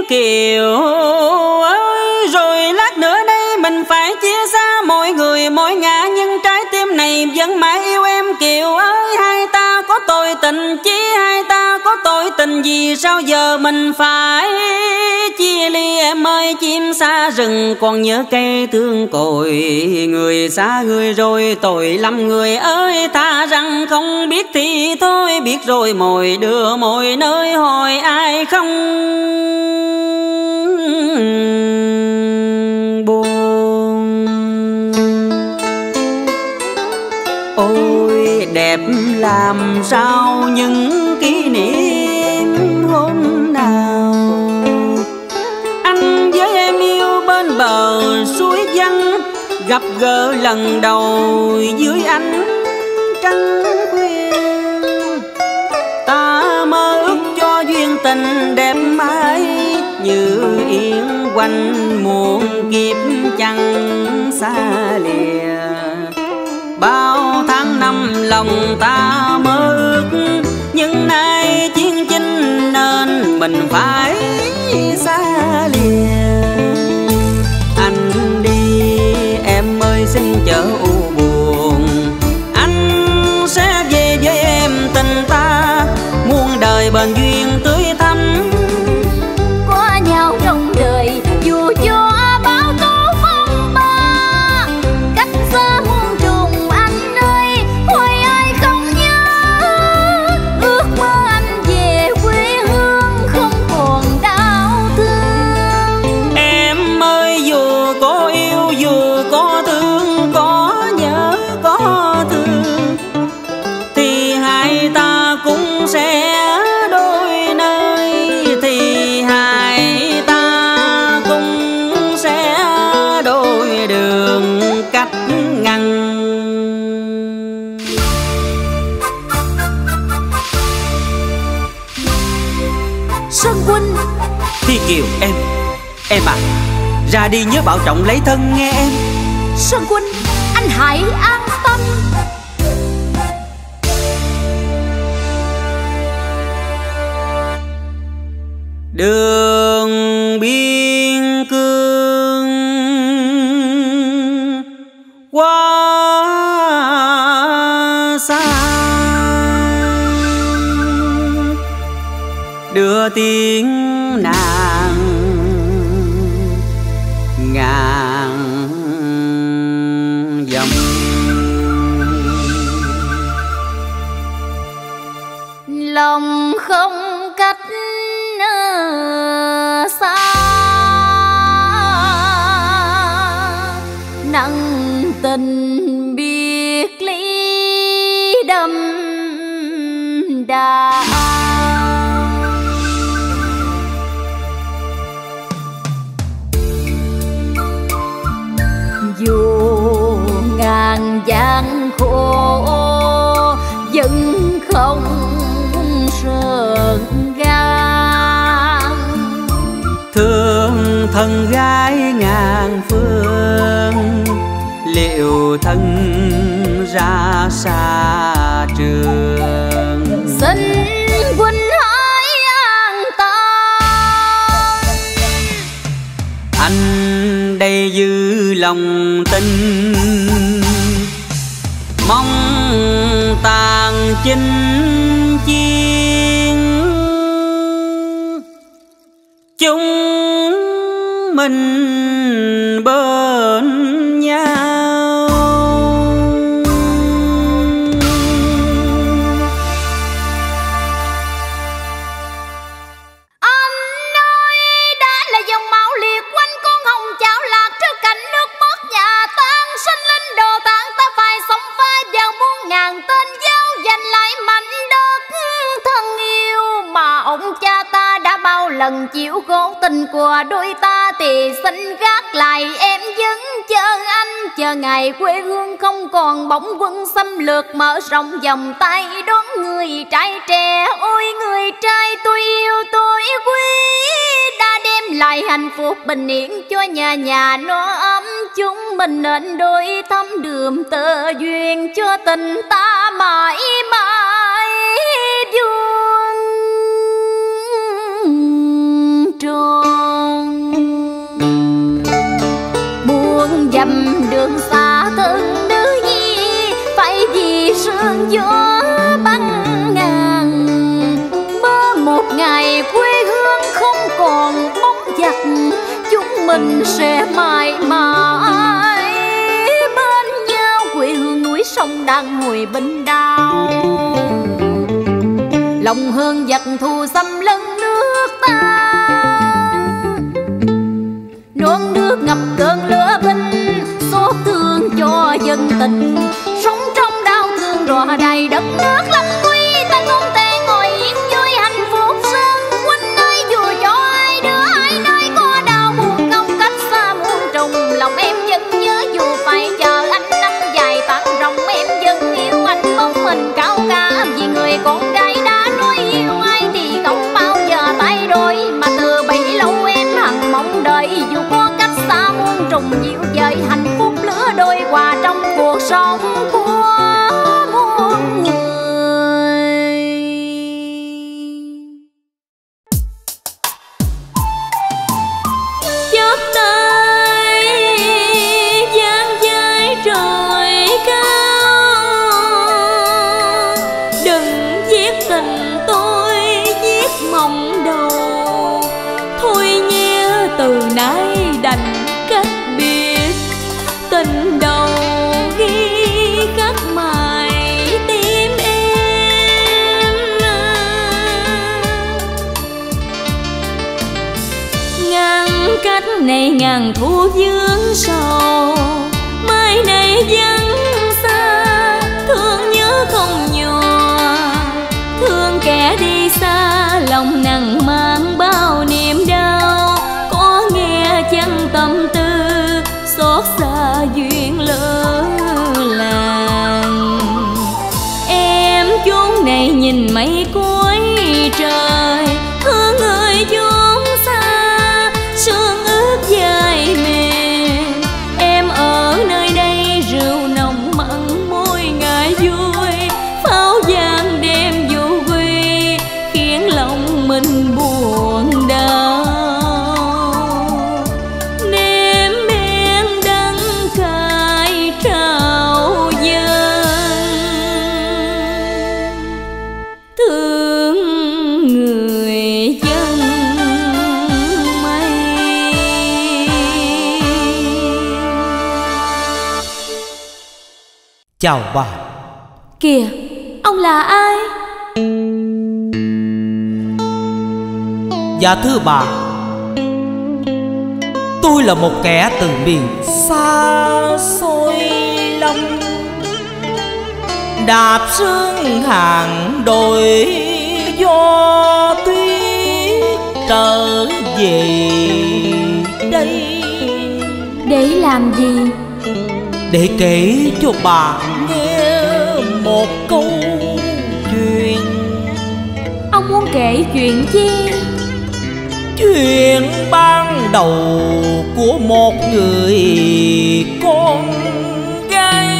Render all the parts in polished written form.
kiều ơi. Rồi lát nữa đây mình phải chia xa mỗi người mỗi ngã, nhưng trái tim này vẫn mãi yêu em Kiều ơi. Hai ta có tội tình chi, hai ta có tội tình gì, sao giờ mình phải chia ly em ơi. Chim xa rừng còn nhớ cây thương cội, người xa người rồi tội lắm người ơi. Tha rằng không biết thì thôi, biết rồi mỗi đưa mỗi nơi hỏi ai không buồn. Ôi đẹp làm sao những kỷ niệm hôm nào anh với em yêu bên bờ suối vắng, gặp gỡ lần đầu dưới ánh trăng khuya. Ta mơ ước cho duyên tình đẹp mãi, như yên quanh muôn kiếp chẳng xa lìa. Bao tháng năm lòng ta mơ ước, nhưng nay chiến chinh nên mình phải xa lìa. Anh đi em ơi xin chớ u buồn, anh sẽ về với em tình ta muôn đời bền duyên tươi thắm. Có nhau trong đời dù cho bao tố phong ba, cách xa muôn trùng anh ơi, hồi ai không nhớ. Ước mơ anh về quê hương không còn đau thương. Em ơi dù có yêu dù có thương, có nhớ có thương, thì hai ta cũng sẽ đôi nơi, thì hai ta cũng sẽ đôi đường cách ngăn. Sơn Huynh, Thi Kiều em à, ra đi nhớ bảo trọng lấy thân nghe em. Sơn Huynh, anh hãy an tâm. Đường biên cương quá xa, đưa tiếng nàng ngàn dặm. Lòng không cách xa, nặng tình biệt ly đậm đà. Dù ngàn gian khổ vẫn không sờn gan, Thương thân gái ngàn phương, liệu thân ra xa trường. xin huynh hãy an tâm. Anh đây giữ lòng tin, mong tàn chinh chiến chúng mình bên nhau. Anh ơi, đã là dòng máu liệt quanh con hồng chảo lạc, trước cảnh nước mất nhà tan sinh linh đồ tán. Ta phải sống pha vào muôn ngàn tên giao giành lại mảnh đất thân yêu mà ông cha ta đã bao lần chịu khổ. Tình của đôi ta thì xin gác lại, em vẫn chờ anh, chờ ngày quê hương không còn bóng quân xâm lược, mở rộng vòng tay đón người trai trẻ. Ôi người trai tôi yêu tôi quý, đã đem lại hạnh phúc bình yên cho nhà nhà no ấm. Chúng mình nên đôi thắm đường tơ duyên, cho tình ta mãi mãi vuông tròn. mình sẽ mãi mãi bên nhau. Quê hương núi sông đang ngồi bên đau, lòng hơn giặc thù xâm lấn nước ta. Non nước ngập cơn lửa binh, xót thương cho dân tình. Sống trong đau thương đọa đầy đất nước lâm nguy. Ta không thể ngồi yên vui hạnh phúc sơn huynh ơi. Dù cho ai đứa ai nơi có đau buồn không cách xa muôn trùng, lòng em vẫn nhớ dù phải chờ anh năm dài tán rộng. Em vẫn yêu anh mong mình cao cả, vì người con gái đã nói yêu ai thì không bao giờ thay đổi. Mà từ bấy lâu em hằng mong đợi, dù có cách xa muôn trùng dịu dời hạnh phúc lứa đôi hòa trong cuộc sống của muôn người. Chớp tay dang dây trời cao, đừng giết tình tôi giết mộng đầu. Thôi nhé từ nay đành cách biệt, tình đầu ghi khắc mãi tim em. Ngàn cách này ngàn thu vương sầu, mai này vắng xa thương nhớ không nhòa. Thương kẻ đi xa lòng nặng mang bao niềm đau, có nghe chăng tâm tư xót xa duyên lỡ làng. Em chốn này nhìn mây cuối trời, thương người chốn xa sương ướt dài mềm. Em ở nơi đây rượu nồng mặn môi ngày vui, pháo vang đêm du quy khiến lòng mình buồn đau. Nếm men đắng cay trao dâng, thương người dân mây. Chào bà. Kìa, ông là ai? Dạ thưa bà, tôi là một kẻ từ miền xa xôi lắm, đạp sương hàng đồi gió tuyết trở về đây. Để làm gì? Để kể cho bà nghe một câu chuyện. Ông muốn kể chuyện chi? Chuyện ban đầu của một người con gái,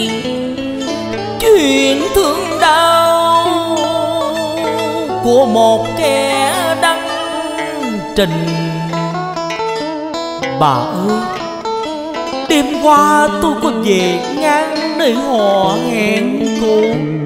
chuyện thương đau của một kẻ đăng trình. Bà ơi, đêm qua tôi có về ngang nơi họ hẹn cũ,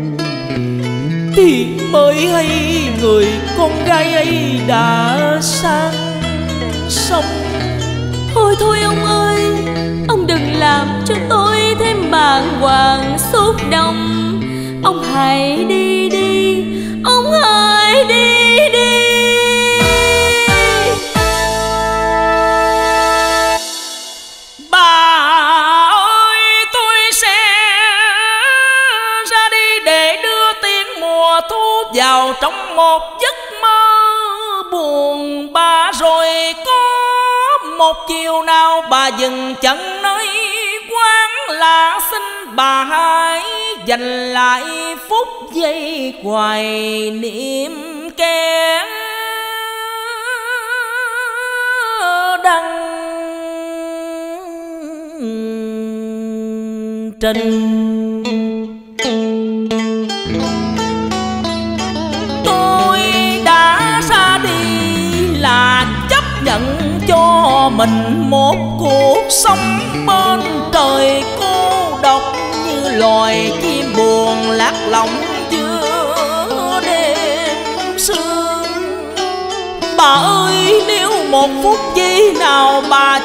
thì mới hay người con gái ấy đã sang sông. Thôi ông ơi, ông đừng làm cho tôi thêm bàng hoàng xúc động. Ông hãy đi đi, ông hãy đi đi. Bà ơi, tôi sẽ ra đi để đưa tiếng mùa thu vào trong một giấc mơ buồn bã. Rồi có một chiều nào bà dừng chân nơi quán lạ, xin bà hãy dành lại phút giây hoài niệm kẻ đăng trình. Tôi đã ra đi là chấp nhận cho mình một cuộc sống bên trời cô độc, như loài chim buồn lạc lõng giữa đêm sương. Bà ơi, nếu một phút giây nào bà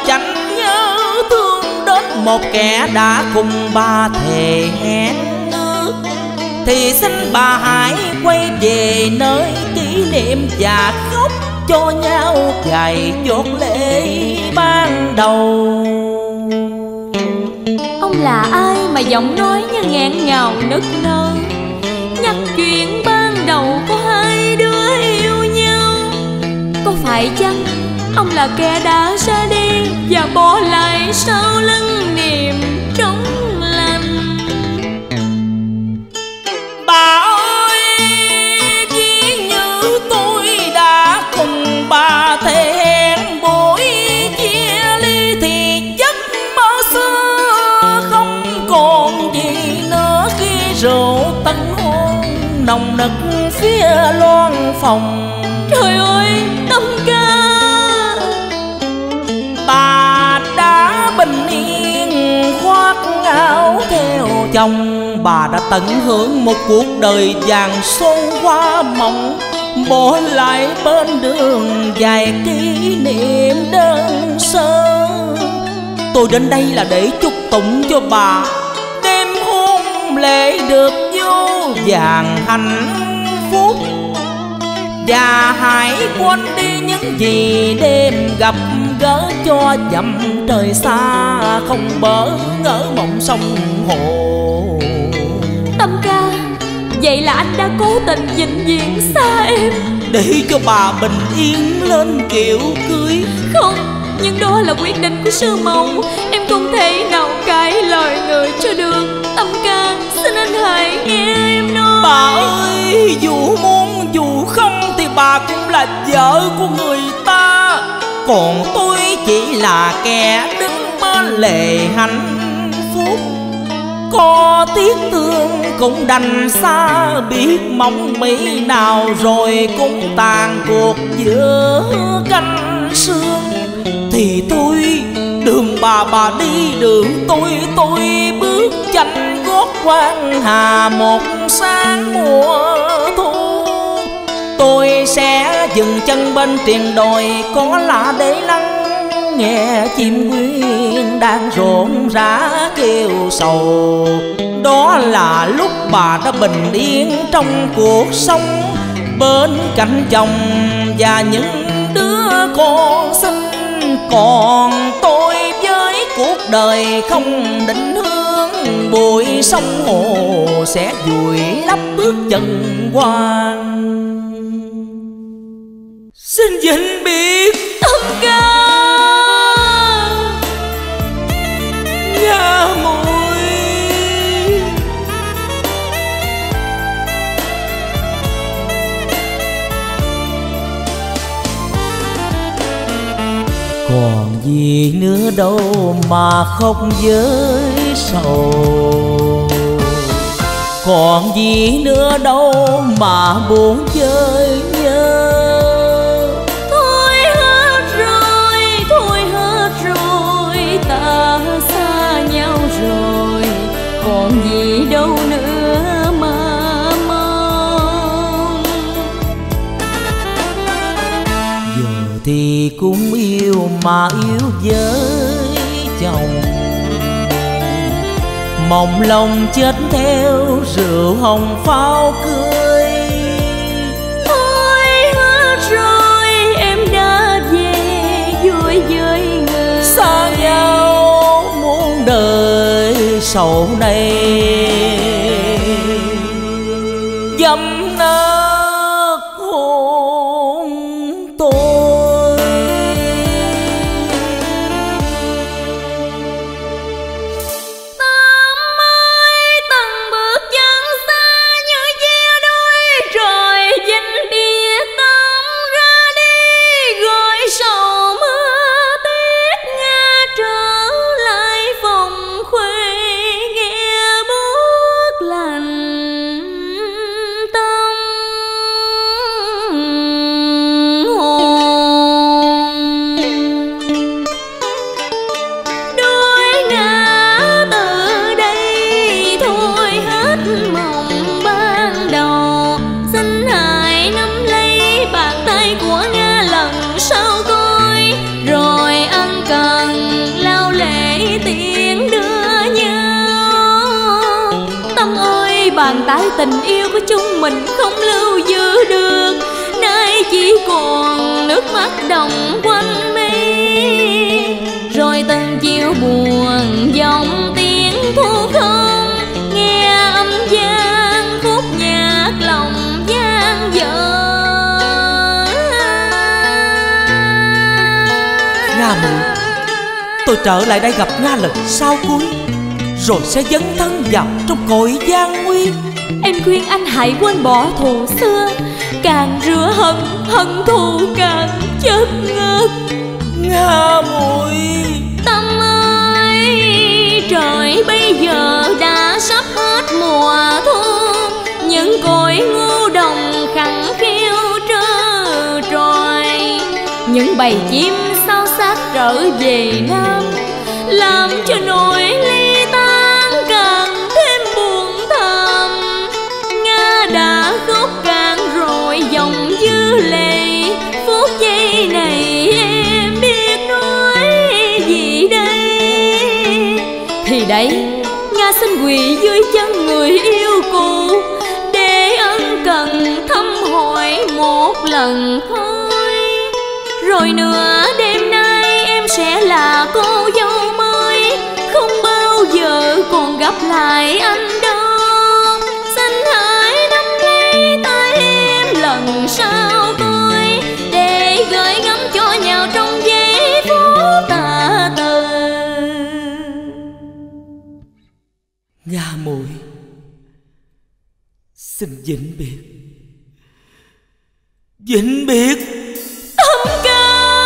một kẻ đã cùng bà thề hẹn ước, thì xin bà hãy quay về nơi kỷ niệm và khóc cho nhau vài giọt lệ ban đầu. Ông là ai mà giọng nói như nghẹn ngào nức nở, nhắc chuyện ban đầu của hai đứa yêu nhau? Có phải chăng ông là kẻ đã ra đi và bỏ lại sau lưng niềm trống lành? Bà ơi, ví như tôi đã cùng bà thề hẹn buổi chia ly, thì giấc mơ xưa không còn gì nữa khi rượu tân hôn nồng nực phía loan phòng. Trời ơi, Tâm ca! Bà đã bình yên khoác áo theo chồng, bà đã tận hưởng một cuộc đời vàng son hoa mộng, bỏ lại bên đường vài kỷ niệm đơn sơ. Tôi đến đây là để chúc tụng cho bà đêm hôn lễ được vô vàn hạnh phúc, và hãy quên đi những gì đêm gặp gỡ cho dặm trời xa, không bỡ ngỡ mộng sông hồ. Tâm ca, vậy là anh đã cố tình vĩnh viễn xa em để cho bà bình yên lên kiệu cưới? Không, nhưng đó là quyết định của sư mẫu, em không thể nào cãi lời người cho được. Tâm ca, xin anh hãy nghe em nói. Bà ơi, dù muốn dù không thì bà cũng là vợ của người ta, còn tôi chỉ là kẻ đứng bên lề hạnh phúc. Có tiếc thương cũng đành xa, biết mong mỹ nào rồi cũng tàn cuộc giữa canh sương. Thì tôi đường bà đi đường tôi bước chanh gót quan hà một sáng mùa thu. Tôi sẽ dừng chân bên triền đồi có lạ để lắng nghe chim quyên đang rộn rã kêu sầu. Đó là lúc bà đã bình yên trong cuộc sống, bên cạnh chồng và những đứa con xinh. Còn tôi với cuộc đời không định hướng, bụi sông hồ sẽ vùi lấp bước chân quan. Xin vĩnh biệt Tâm ca, nhà muội. Còn gì nữa đâu mà khóc với sầu, còn gì nữa đâu mà buồn chơi nhớ. Thôi hết rồi, ta xa nhau rồi, còn gì đâu nữa mà mong. Giờ thì cũng yêu mà yêu với chồng, mộng lòng chết theo rượu hồng pháo cưới. Thôi hết rồi, em đã về vui với người Xa nhau muôn đời sau này, dâm nát hôn tôi. Tâm ơi, từng bước chân xa như chia đôi, rồi vinh địa tâm ra đi, gọi sầu mưa tiếc nga trở lại phòng khuê nghe bàn tay tình yêu của chúng mình không lưu giữ được, nay chỉ còn nước mắt đọng quanh mi. Rồi từng chiều buồn dòng tiếng thu không, nghe âm gian khúc nhạc lòng gian dở. Nga muội, tôi trở lại đây gặp Nga lần sau cuối, rồi sẽ dấn thân vào trong cõi gian nguy. Em khuyên anh hãy quên bỏ thù xưa, càng rửa hận, hận thù càng chất ngất. Nga muội, Tâm ơi, trời bây giờ đã sắp hết mùa thu, những cội ngô đồng khẳng khiu trơ trọi, những bầy chim sao xác trở về Nam, làm cho nỗi ly tan càng thêm buồn thầm. Nga đã khóc cạn rồi dòng dư lệ, phút giây này em biết nói gì đây. Thì đấy, Nga xin quỳ dưới chân người yêu cũ, để ân cần thăm hỏi một lần thôi. Rồi nửa đêm nay em sẽ là cô dâu mới, không bao giờ còn gặp lại anh đâu. Xin hãy nắm lấy tay em lần sau coi, để gửi gắm cho nhau trong giây phút tà từ. Nga muội, xin vĩnh biệt, vĩnh biệt. Âm ca.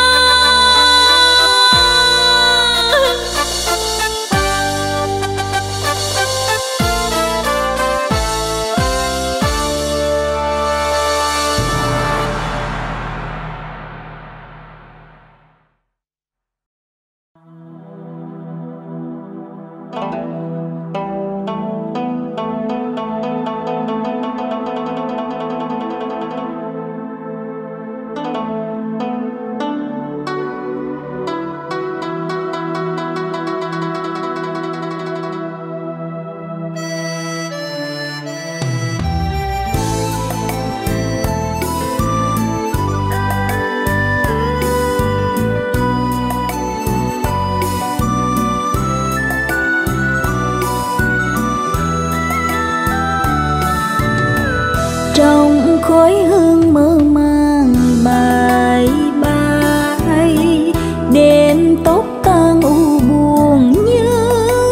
Trong khói hương mơ màng bye bye, đêm tóc tan u buồn như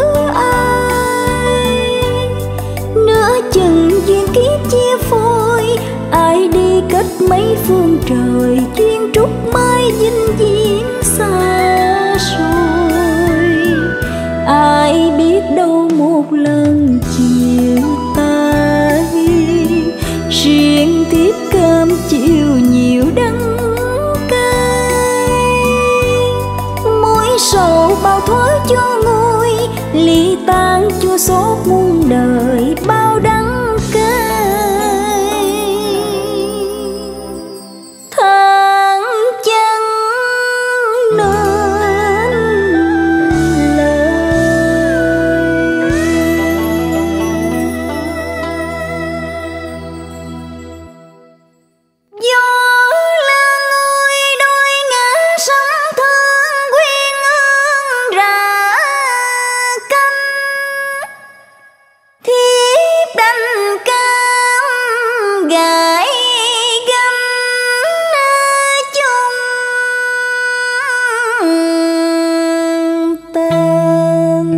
ai. Nửa chừng duyên kiếp chia phôi, ai đi cách mấy phương trời, duyên trúc mai vinh viễn xa xôi. Ai biết đâu một lần chiều tay, riêng tiếp cơm chiều nhiều đắng cay. Mối sầu bao thuở cho nguôi, ly tan chua xót muôn đời bao đắng cay. Tháng chân nên lời, gió là người đôi ngã sóng thương quyên ương ra cánh. Thiếp đành cam gái gấm chung tên.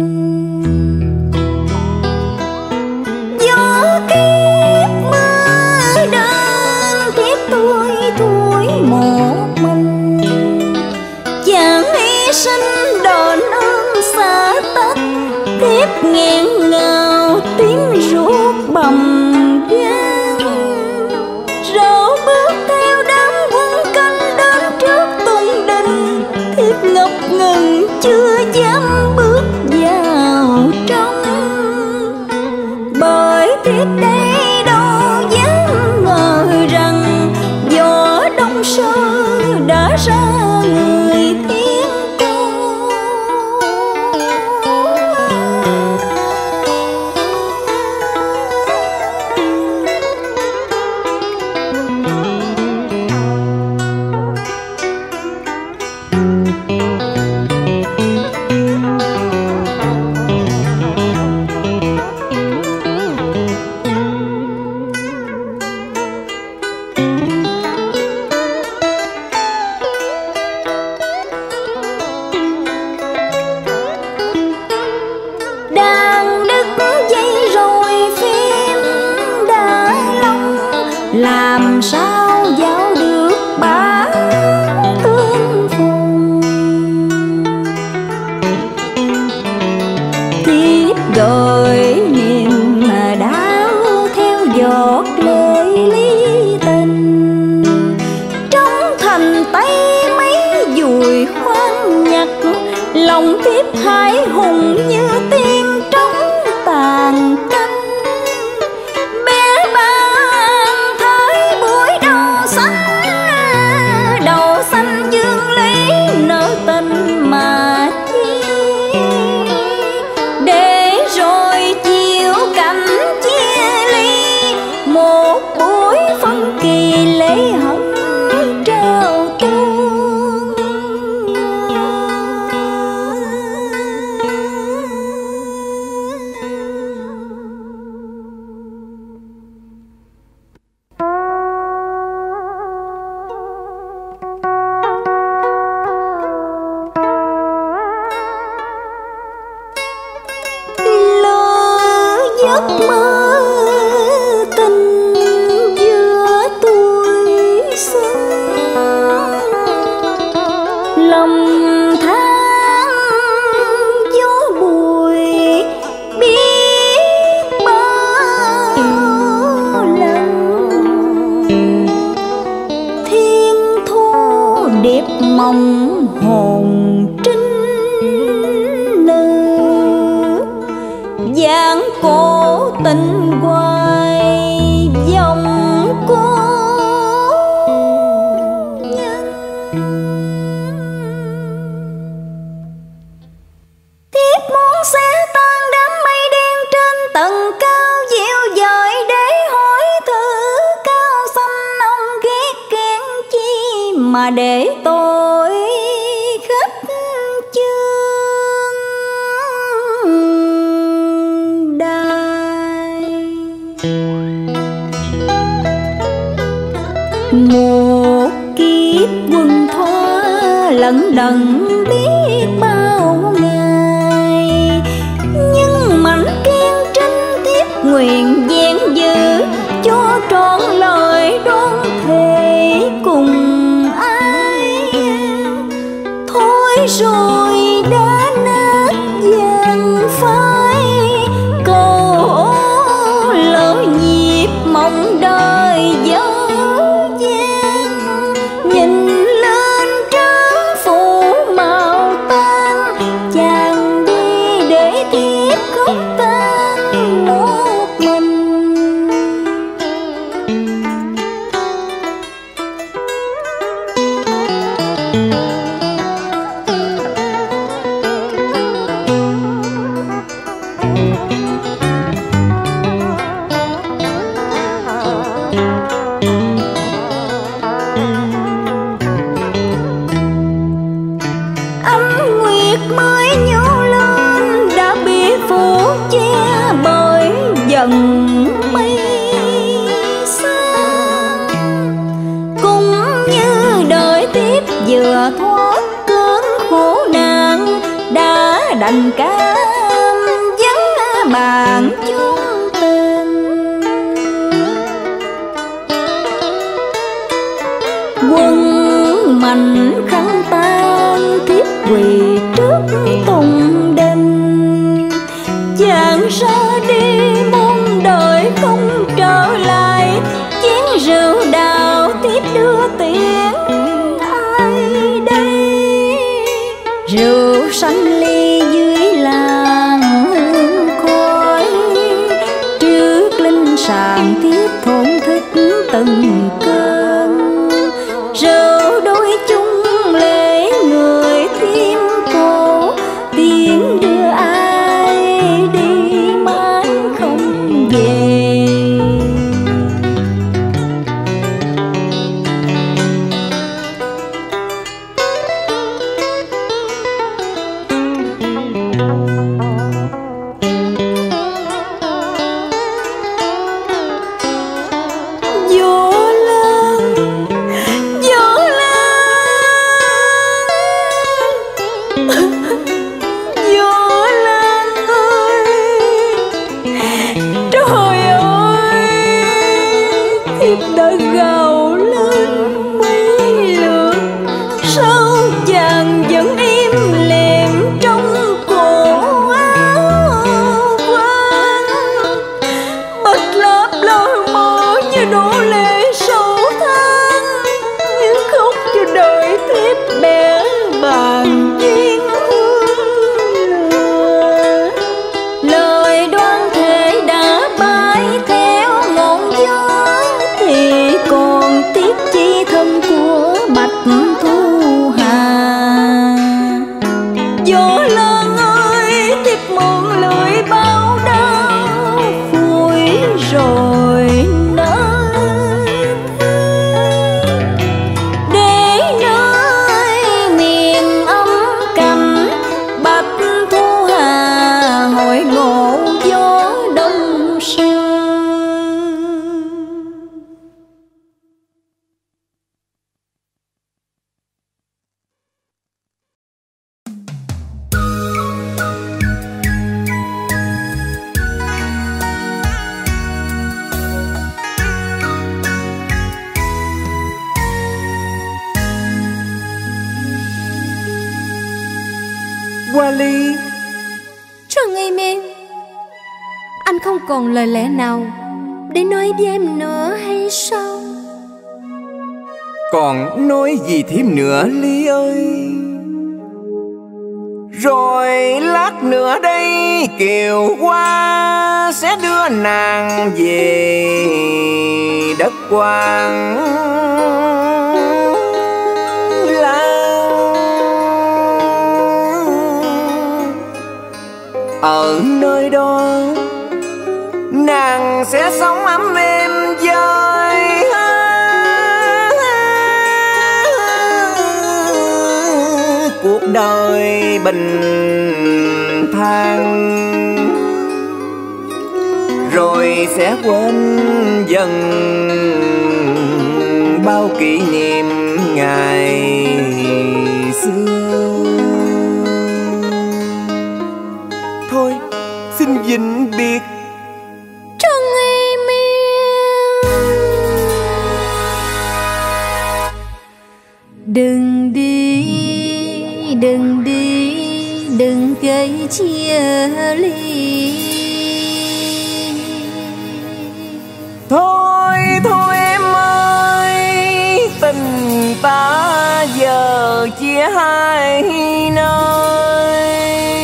Gió kiếp mưa đơn, thiếp tôi tuổi một mình, chàng hy sinh đền ơn xa tất. Thiếp nghẹn ngào tiếng ruột bầm gan, rảo bước theo đám quân canh đến trước tùng đình. Thiếp ngập ngừng chưa dám bước vào trong, bởi thiếp đây đâu dám ngờ rằng gió đông sơ đã ra người thiên cô. gợi niềm đau theo giọt lệ ly tình. Trong thành Tây mấy dùi khoan nhặt, lòng thiếp hãi hùng như tiên trống tàn canh. Bé ban thấy bụi đầu xanh dương lý nở tình mà chi, để rồi chiều cảnh chia ly, một buổi phân kỳ lễ hận trao tuôn. Giấc mơ tình giữa tuổi xuân, lầm than gió bụi biết bao lần. Thiên thu điệp mộng hồn trinh nữ, dáng cổ tình hoài dòng cô nhân. Thiếp muốn xé tan đám mây đen trên tầng cao dịu dời, để hỏi thử cao xanh ông ghét kén chi mà để tôi khách chương đài. Một kiếp quân thoa lẫn đận biết bao ngày, nhưng mảnh kiên trinh tiếp nguyện vẹn giữ, cho trọn lời đoan thề cùng ai. Thôi rồi đã nát vàng phai, cầu lỡ nhịp mong đời dở dang. Nhìn lên trán phủ màu tan, chàng đi để thiếp khóc tan một mình. Ánh nguyệt mới nhô lên đã bị phủ che bởi dần mây xa, cũng như đời tiếp vừa thoát cơn khổ nạn, đã đành cam vắng bàn chung tình. Quân mạnh khăn tan thiếp quỳ trước tùng đình, chàng ra đi mong đời không trở lại. Chén rượu đào tiếp đưa tiễn ai đây, rượu sanh ly dưới làng hương khói. Trước linh sàng thiết thổn thức từng cơn, rượu đôi chung lễ người thiên cô. Tiếng đưa ai đi mãi không về, gió lớn ơi, tiếp mượn lưỡi bao đau vui rồi nơi để nơi miền âm cành bạch thu hà hội ngộ gió đông sương. Hoa Ly, Trần Nghi Miên, anh không còn lời lẽ nào để nói với em nữa hay sao? còn nói gì thêm nữa Ly ơi? Rồi lát nữa đây Kiều Hoa sẽ đưa nàng về đất Quang ở nơi đó nàng sẽ sống ấm êm với cuộc đời bình thản, rồi sẽ quên dần bao kỷ niệm ngày xưa. Thôi xin vĩnh biệt Trần Nghi Miên. Đừng đi, đừng đi, đừng gây chia ly. Thôi thôi em ơi, tình ta giờ chia hai nơi.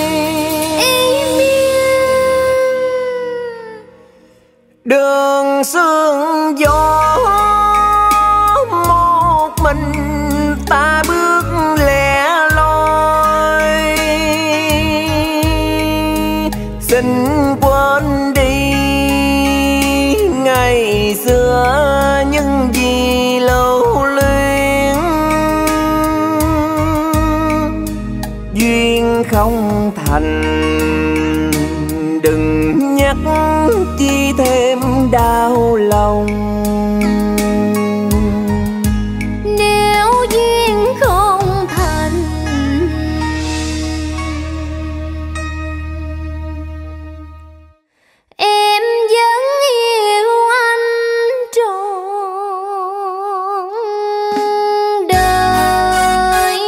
Đường sương gió một mình ta bước lẻ loi, xin quên đi ngày xưa những gì lưu luyến. Duyên không thành đừng nhắc chi thêm đau lòng. Nếu duyên không thành em vẫn yêu anh trọn đời.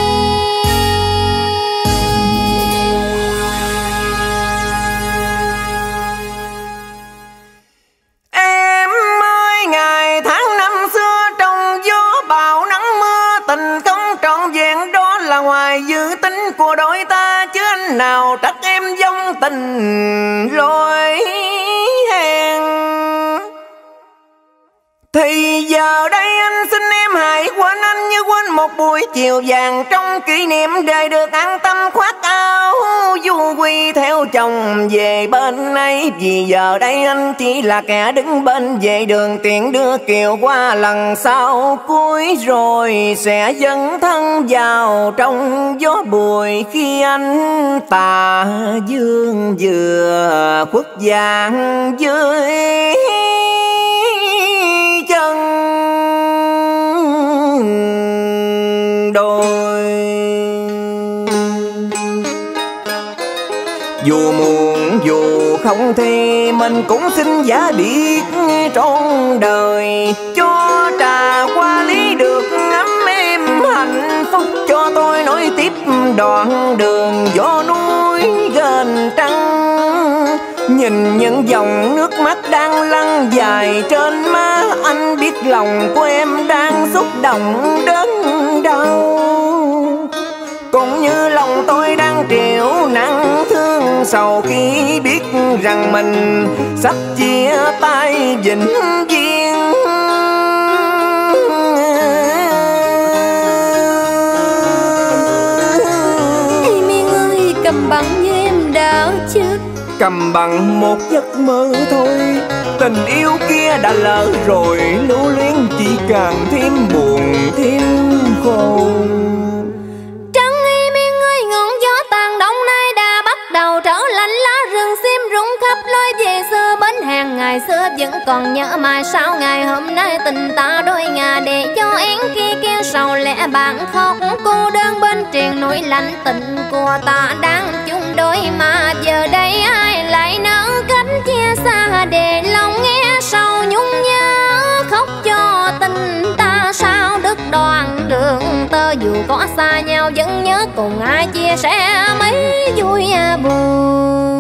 Em ơi, ngày tháng năm xưa trong gió bão nắng mưa, tình không trọn vẹn đó là ngoài dự tính của đôi ta, chứ anh nào trách em vong tình lỗi hẹn. Thì giờ đây anh xin em hãy quên anh như quên một buổi chiều vàng trong kỷ niệm, để được an tâm khoác áo du quy theo chồng về bên ấy. Vì giờ đây anh chỉ là kẻ đứng bên vệ đường, tiện đưa Kiều qua lần sau cuối, rồi sẽ dấn thân vào trong gió bụi khi anh tà dương vừa khuất vàng dưới chân đôi. Dù muộn dù không thì mình cũng xin giả biệt trọn đời, cho trà Hoa Ly được ngắm êm hạnh phúc, cho tôi nối tiếp đoạn đường gió núi gần trăng. Nhìn những dòng nước mắt đang lăn dài trên má, anh biết lòng của em đang xúc động đớn đau, cũng như lòng tôi đang triệu nặng thương sầu khi biết rằng mình sắp chia tay vĩnh viễn. Ê Miên chết. Cầm bằng một giấc mơ thôi, tình yêu kia đã lỡ rồi, lưu luyến chỉ càng thêm buồn thêm khổ. Trăng im yên ơi, ngọn gió tàn đông nay đã bắt đầu trở lạnh, lá rừng xiêm rụng khắp lối về xưa. Bến hàng ngày xưa vẫn còn nhớ, mà sao ngày hôm nay tình ta đôi ngà, để cho én kia kêu sầu lẽ bạn khóc cô đơn bên triền núi lạnh. Tình của ta đang chung đôi, mà giờ đây ai lại nỡ cánh chia xa, để lòng nghe sầu nhung nhớ khóc cho tình ta sao đứt đoạn đường tơ. Dù có xa nhau vẫn nhớ, cùng ai chia sẻ mấy vui buồn.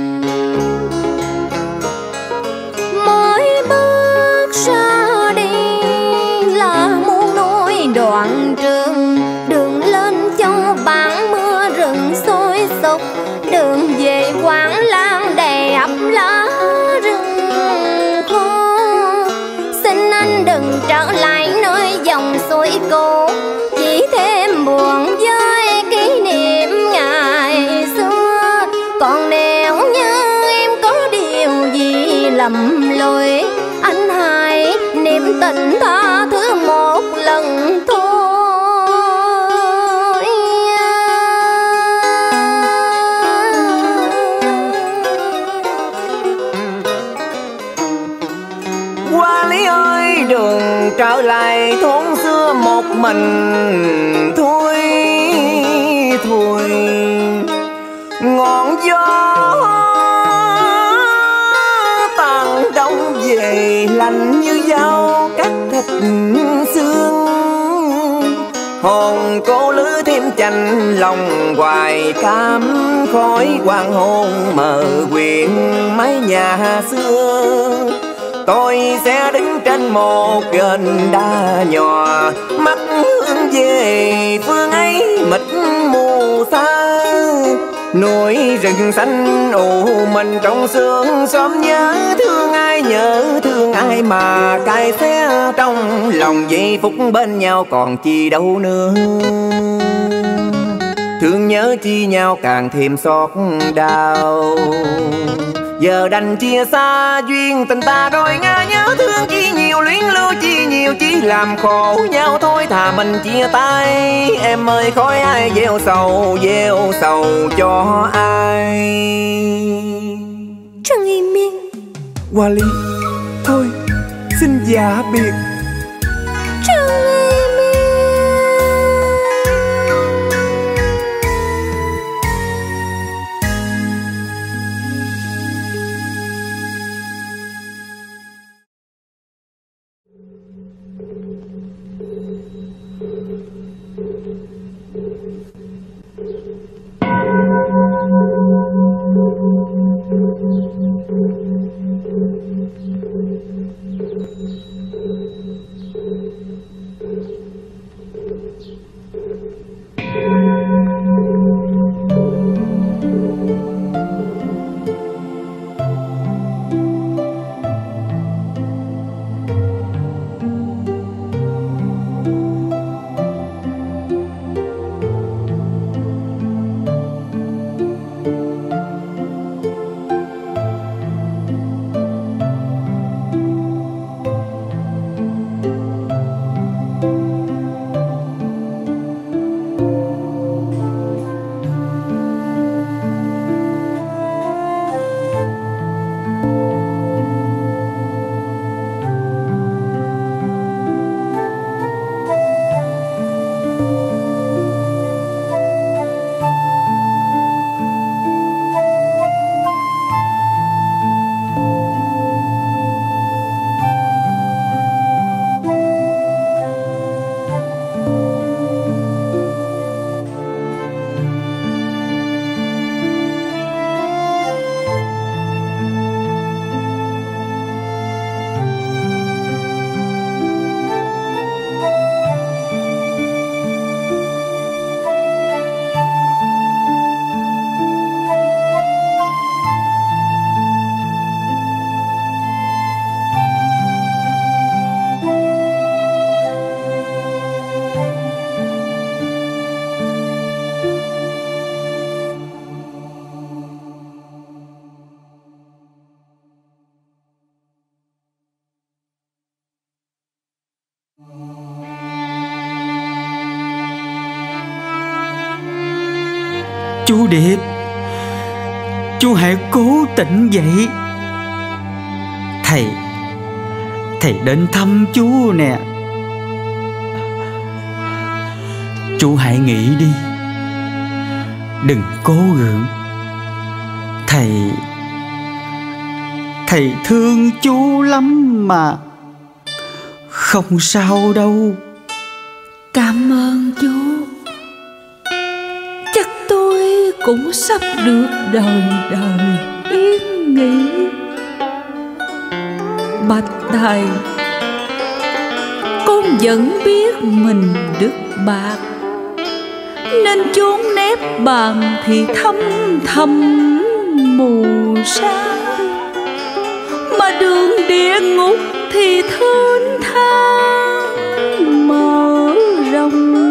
Mỗi bước ra đi là muôn nỗi đoạn trường, đường lên châu bản mưa rừng sôi sục, đường về quảng lang đầy ắp lá rừng khô. Xin anh đừng trở lại nơi dòng suối cũ, chỉ thêm buồn với kỷ niệm ngày xưa. Còn nếu như em có điều gì lầm lỗi, anh hãy niệm tình tha thứ một lần thôi. Hoa Lý ơi, đường trở lại thôn xưa một mình thôi thôi. Ngọn gió tàn đông về, lạnh như dao cắt thịt xương. Hồn cô lứa thêm chạnh lòng hoài cam, khói hoàng hôn mờ quyện mái nhà xưa. Tôi sẽ đứng trên một gành đá nhỏ, mắt hướng về phương ấy mịt mù xa. Núi rừng xanh ù mình trong sương, xóm nhớ thương ai mà cài xé trong lòng. Giây phút bên nhau còn chi đâu nữa, thương nhớ chi nhau càng thêm xót đau. Giờ đành chia xa duyên tình ta đôi ngã, nhớ thương chi nhiều luyến lưu chi nhiều, chỉ làm khổ nhau thôi thà mình chia tay. Em ơi khói ai gieo sầu cho ai. Trăng im yên, Hoa Lý, thôi xin dạ biệt. trăng im yên. Chú Điệp, chú hãy cố tỉnh dậy. Thầy đến thăm chú nè. Chú hãy nghĩ đi, đừng cố gượng. Thầy thương chú lắm mà. Không sao đâu. Cảm ơn chú. Chắc tôi cũng sắp được đời đời yên nghỉ. Bạch thầy, con vẫn biết mình đức bạc, nên chốn nếp bàn thì thâm thầm mù sa, mà đường địa ngục thì thênh thang mở rộng.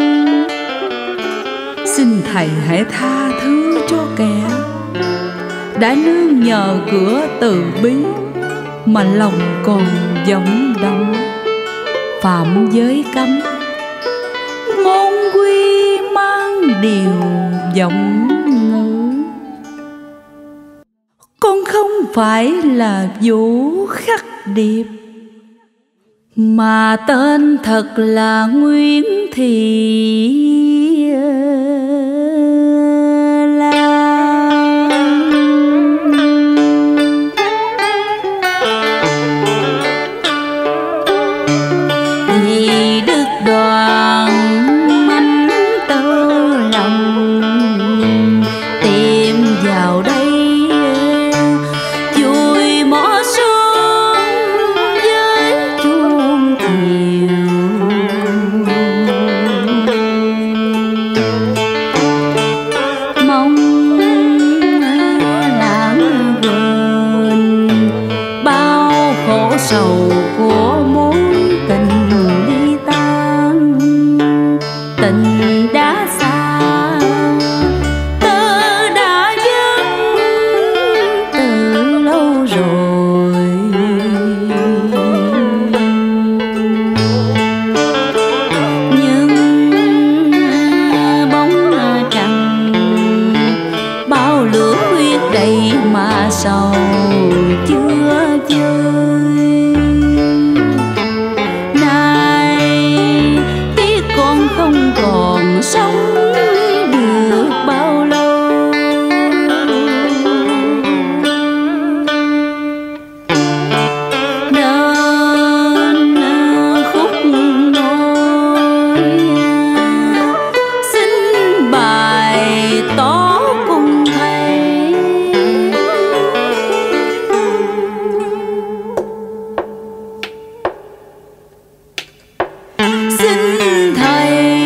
Xin thầy hãy tha thứ cho kẻ đã nương nhờ cửa từ bi mà lòng còn vọng động, phạm giới cấm, ngôn quy mang điều vọng ngữ. Con không phải là Vũ Khắc Điệp, mà tên thật là Nguyễn Thị Lan. Vì đức đoàn manh tơ lòng, tìm vào đây vui mõ xuân với chuông chiều. Mong lãng quên bao khổ sầu của mối tình ly tan. Tình đã xa, tơ đã dứt từ lâu rồi. Nhưng bóng trăng bao lửa huyết đầy mà sầu chưa chơi. Nay tiếc con không còn sống được bao lâu. Nên khúc nối xin bài tỏ cùng thầy. Xin thầy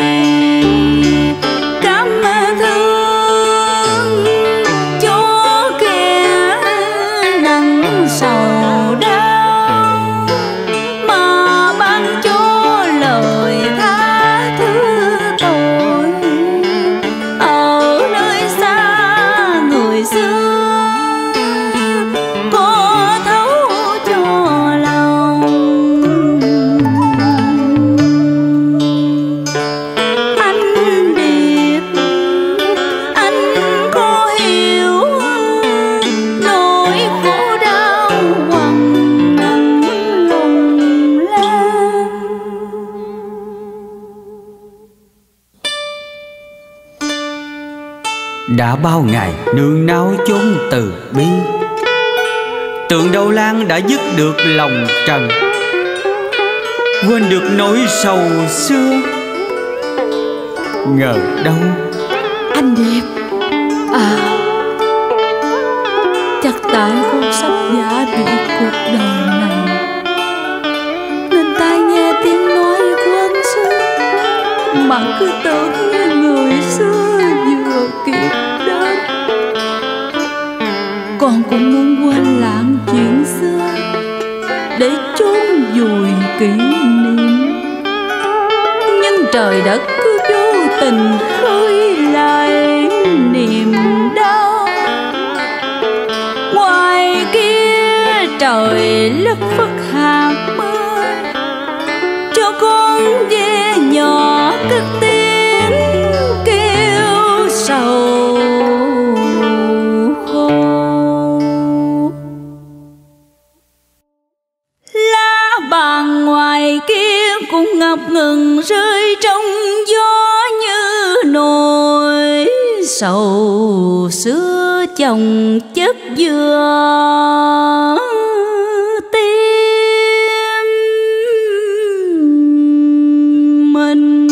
cảm thương cho kẻ nặng sầu đau, mà ban cho lời tha thứ tội. Ở nơi xa người xưa có thấu cho lòng. Anh Điệp, anh có hiểu nỗi khổ đau quằn quằn lòng lan. Đã bao ngày nương náu chốn từ bi, tượng Đầu Lan đã dứt được lòng trần, quên được nỗi sầu xưa. Ngờ đâu Anh Điệp à, chắc tại con sắp giả biệt cuộc đời này, nên tai nghe tiếng nói của anh xưa mà cứ tưởng như người xưa vừa kịp đến. Con cũng muốn quên lãng chuyện xưa để chôn vùi kỷ niệm, nhưng trời đất cứ vô tình khơi lại niềm đau. Ngoài kia trời lất phất hạt mưa, cho con ve nhỏ cất tiếng kêu sầu sầu xưa chồng chất dừa tim mình.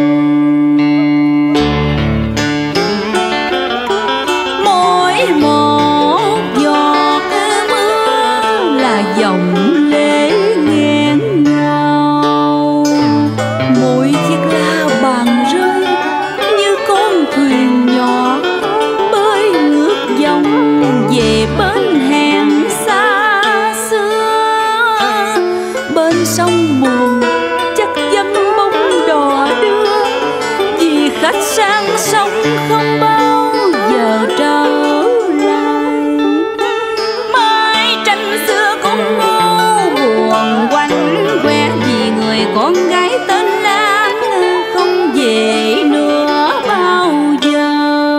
Mỗi một giọt mưa là dòng lệ nghẹn ngào, mỗi chiếc lá vàng rơi như con thuyền nhỏ bơi ngược dòng về bến hẹn xa xưa. Bên sông buồn chắc dân bóng đò đưa, vì khách sang sông không bao giờ trở lại. Mái tranh xưa cũng ngô buồn quanh que, vì người con gái tên Lan không về nữa bao giờ.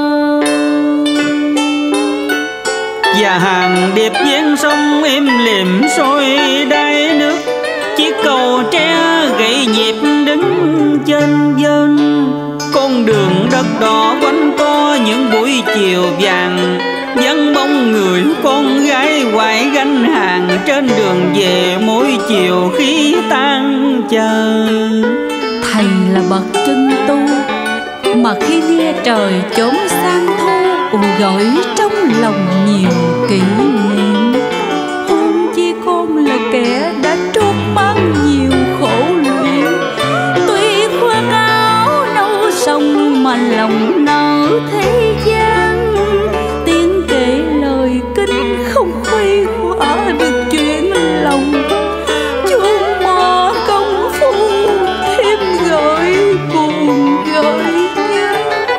Và hàng điệp ven sông êm lìm sôi đáy nước, chiếc cầu tre gậy nhịp đứng trên dên. Con đường đất đỏ quanh co những buổi chiều vàng, vắng bóng người con gái hoài gánh hàng trên đường về mỗi chiều khi tan chờ. Thầy là bậc chân tu mà khi nghe trời chốn sang thu cũng gợi trong lòng nhiều kỷ niệm. Huống chi con là kẻ đã trót mang nhiều khổ luyện, tuy khoác áo nâu sông mà lòng nở thế gian. Tiếng kể lời kinh không khuây khỏa được chuyện lòng, chuông mò công phu thêm gợi buồn gợi nhớ.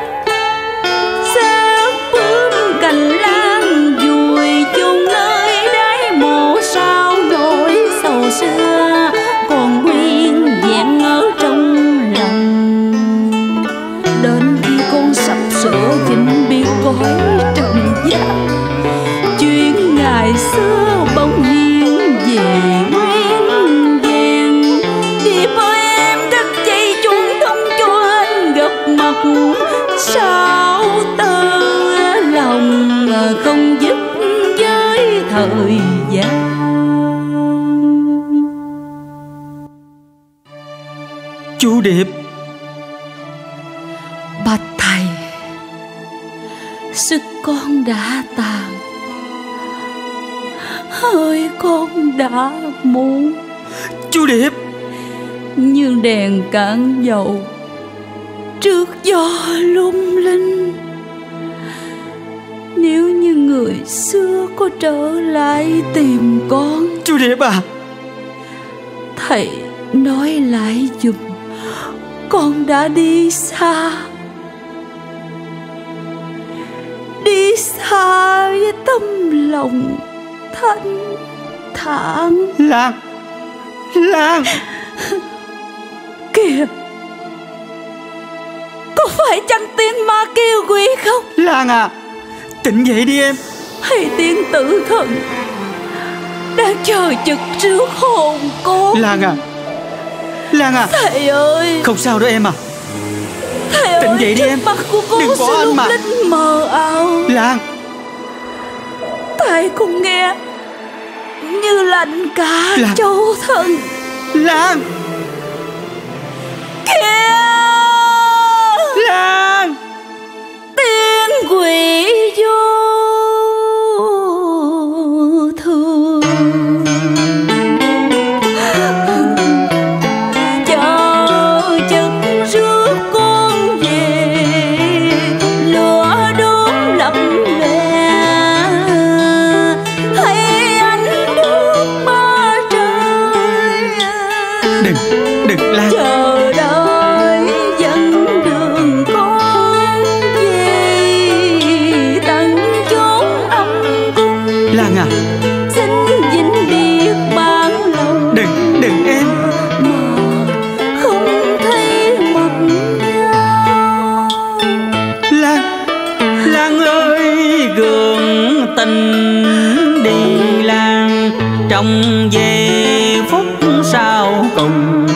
Xác bướm cành lan vùi chung nơi đáy mộ, sao nỗi sầu xưa còn nguyên vẹn ở trong lòng. Đến khi con sắp sửa vĩnh biệt cõi trần gian, chuyện ngày xưa bỗng nhiên về nguyên vẹn. Điệp ơi em cất dây chuông thông cho anh gặp mặt, sao tơ lòng không dứt với thời gian. Chú Điệp, Bạch thầy, sức con đã tàn, hơi con đã muộn, chú Điệp. như đèn cạn dầu trước gió lung linh. Nếu như người xưa có trở lại tìm con, Chú Điệp à, thầy nói lại giùm con đã đi xa, đi xa với tâm lòng thanh thản. Lan, Lan. Kìa, có phải chăng tiếng ma kêu quỷ không? Lan à, tỉnh dậy đi em. Hay tiếng tử thần đang chờ trực trước hồn con? Lan à, Lan à. Thầy ơi, Không sao đâu em à. thầy Tỉnh ơi, dậy đi trước em. mặt của con Đừng bỏ sự anh lung mà. linh mờ ảo. Lan, Tai con nghe như lạnh cả Lan. châu thân. Lan, Kìa, Lan. tiếng quỷ vô thường chờ chừng rước con về, lửa đốm lập lòe thấy ánh nước ba trời. Đừng Lan. Chờ đợi dẫn đường con về tận chốn âm cung. Lan à, Xin vĩnh biệt ban lòng, đừng em. mà không thấy mặt nhau. Lan, Lan ơi, gượng tình đi Lan, trong giây phút sau cùng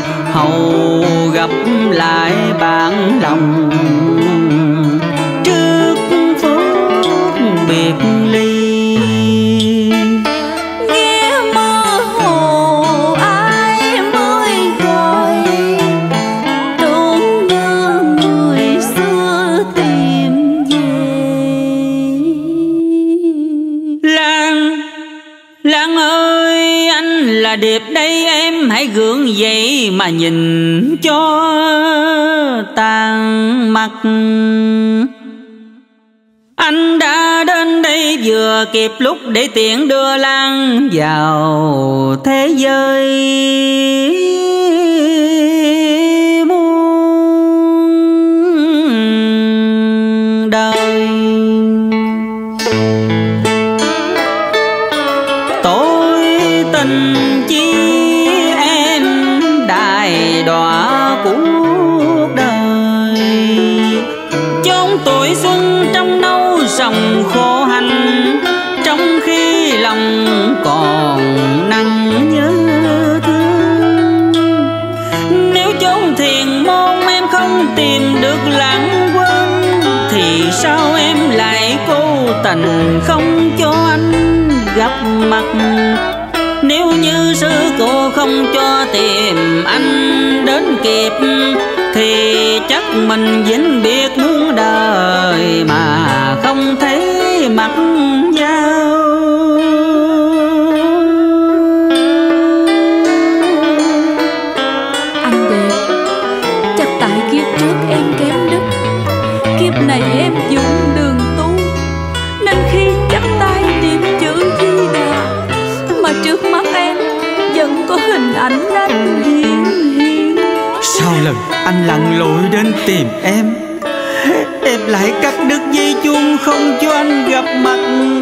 hầu gặp lại bạn lòng. Trước là Điệp đây, em hãy gượng dậy mà nhìn cho tàn mặt. Anh đã đến đây vừa kịp lúc để tiện đưa Lan vào thế giới muôn đời. Tôi tình chi em đài đọa cuộc đời, chốn tuổi xuân trong nâu sòng khổ hành, trong khi lòng còn nặng nhớ thương. Nếu chốn thiền môn em không tìm được lãng quên, thì sao em lại cố tình không cho anh gặp mặt. Nếu như sư cô không cho tìm anh đến kịp, thì chắc mình vĩnh biệt muôn đời mà không thấy mặt nhau. Anh Điệp, chắc tại kiếp trước em kém đức, kiếp này em dụng đường tu, nên khi chắp tay niệm chữ Di Đà mà trước mắt em vẫn có hình ảnh anh hiện hiện. Sau lần anh lặn lội đến tìm em lại cắt đứt dây chuông không cho anh gặp mặt.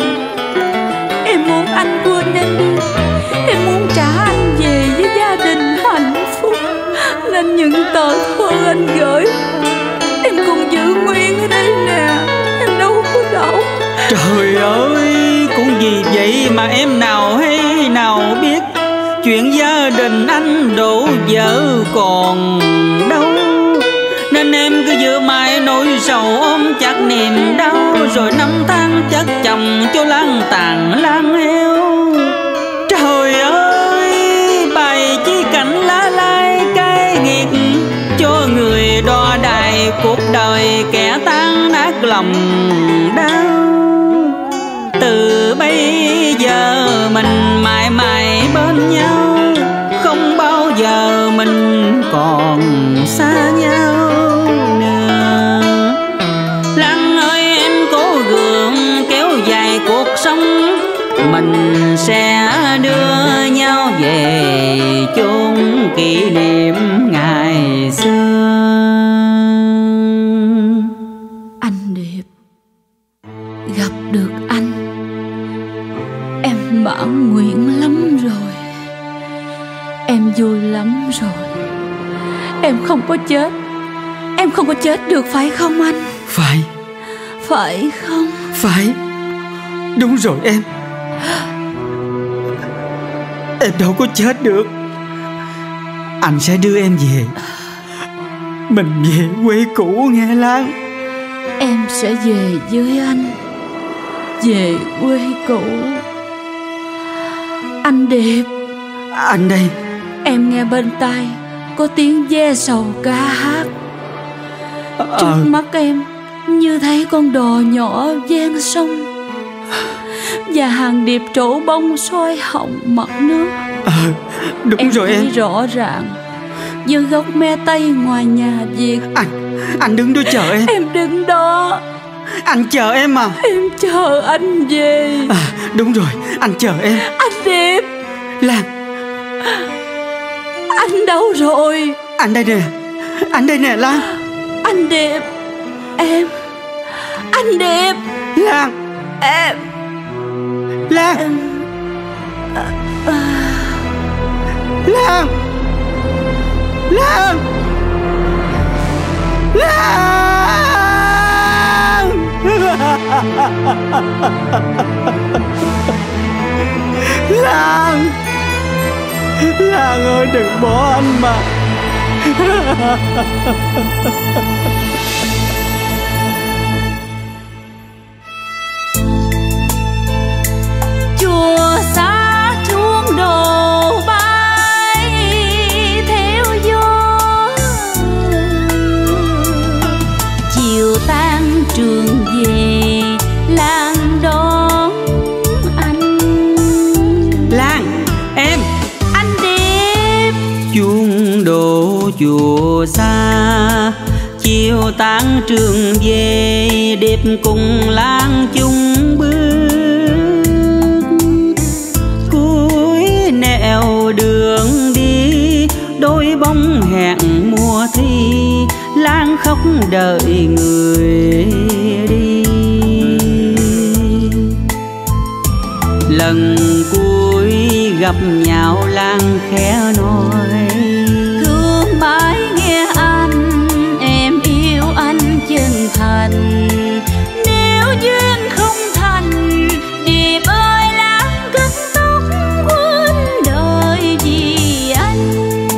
Em muốn anh quên em đi, em muốn trả anh về với gia đình hạnh phúc, nên những tờ thơ anh gửi em còn giữ nguyên ở đây nè, em đâu có đọc. Trời ơi, cũng vì vậy mà em nào hay nào biết chuyện gia đình anh đổ vỡ còn đâu, nên em cứ giữ mãi nỗi sầu ôm chặt niềm đau, rồi năm tháng chất chồng cho lang tàn lang heo. Trời ơi, bài chi cảnh lá lai cay nghiệt, cho người đo đài cuộc đời kẻ tan nát lòng đau. Từ bây giờ mình mãi mãi bên nhau, không bao giờ mình còn xa nhau nữa. Lan ơi, em cố gượng kéo dài cuộc sống, mình sẽ đưa nhau về chốn kỷ niệm ngày xưa. Anh Điệp, gặp được anh em mãn nguyện lắm rồi, em vui lắm rồi. Em không có chết, em không có chết được phải không anh? Phải. Phải không? Phải. Đúng rồi em đâu có chết được. Anh sẽ đưa em về, mình về quê cũ nghe Lan. Em sẽ về với anh, về quê cũ. Anh Điệp. Anh đây. Em nghe bên tai có tiếng ve sầu ca hát. Trước mắt em như thấy con đò nhỏ ven sông, và hàng điệp trổ bông soi họng mặt nước. Đúng em rồi thấy em. rõ ràng như gốc me tây ngoài nhà Việt. Anh đứng đó chờ em. Em đứng đó. Anh chờ em mà. Em chờ anh về. Đúng rồi, anh chờ em. Anh Điệp. Lan. Anh đâu rồi? Anh đây nè. Anh đây nè Lan. Anh Điệp. Em. Anh Điệp. Lan. Em. Lan. Lan. Lan. Lan. Lan. Lan ơi, đừng bỏ anh mà. Chùa xa chuông đồ bay theo gió, chiều tan trường về Lan đón anh. Lan, em. Anh dù xa. Chiều tán trường về đẹp cùng lang chung bước, cuối nẻo đường đi đôi bóng hẹn mùa thi. Lang khóc đợi người đi, lần cuối gặp nhau Lang khẽ nói: thương mãi nghe anh, em yêu anh chân thành. Nếu duyên không thành, Điệp ơi Lang cất tóc quên đời vì anh.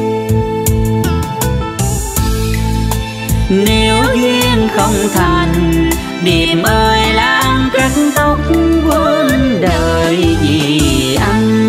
Nếu duyên không thành, Điệp ơi Lang cất tóc quên đời vì anh.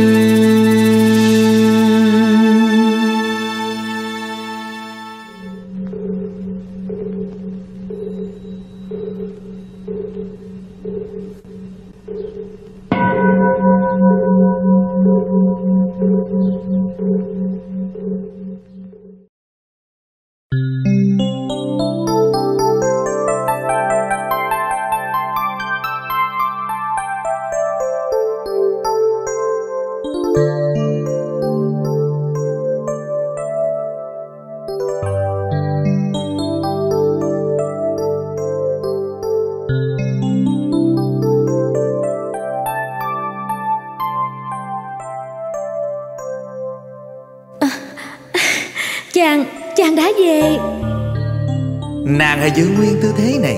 Chàng đã về. Nàng hãy giữ nguyên tư thế này,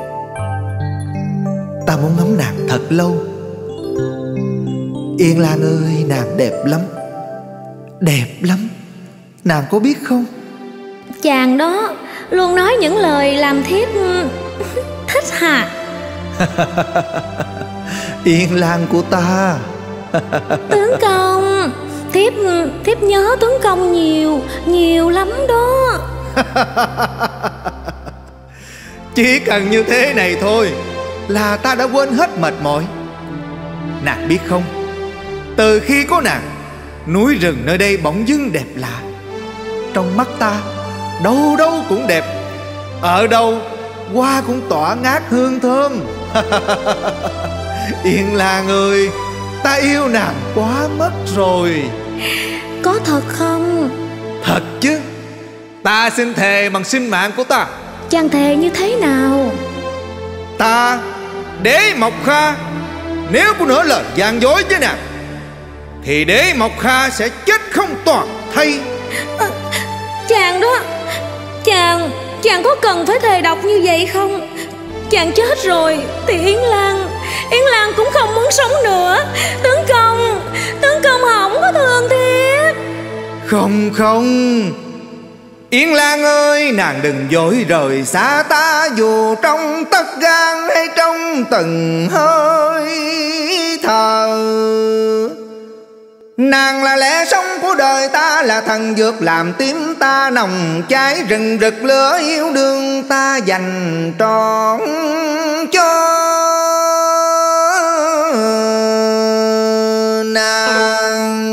ta muốn ngắm nàng thật lâu. Yên Lan ơi, nàng đẹp lắm, đẹp lắm, nàng có biết không? Chàng đó luôn nói những lời làm thiếp thích hả? Yên Lan của ta. Tướng công, thiếp nhớ tướng công nhiều lắm đó. Chỉ cần như thế này thôi là ta đã quên hết mệt mỏi. Nàng biết không, từ khi có nàng, núi rừng nơi đây bỗng dưng đẹp lạ. Trong mắt ta, đâu đâu cũng đẹp, ở đâu hoa cũng tỏa ngát hương thơm. Yên Lan ơi, ta yêu nàng quá mất rồi. Có thật không? Thật chứ, ta xin thề bằng sinh mạng của ta. Chàng thề như thế nào? Ta, Đế Mộc Kha, nếu có nửa lời gian dối với nàng thì Đế Mộc Kha sẽ chết không toàn thây. Chàng đó, chàng có cần phải thề độc như vậy không? Chàng chết rồi thì Yến Lan cũng không muốn sống nữa. Tướng công không có thương thiếp. Không, Yến Lan ơi, nàng đừng vội rời xa ta, dù trong tất gan hay trong từng hơi thở. Nàng là lẽ sống của đời ta, là thần dược làm tim ta nồng cháy rừng rực lửa yêu đương ta dành trọn cho nàng.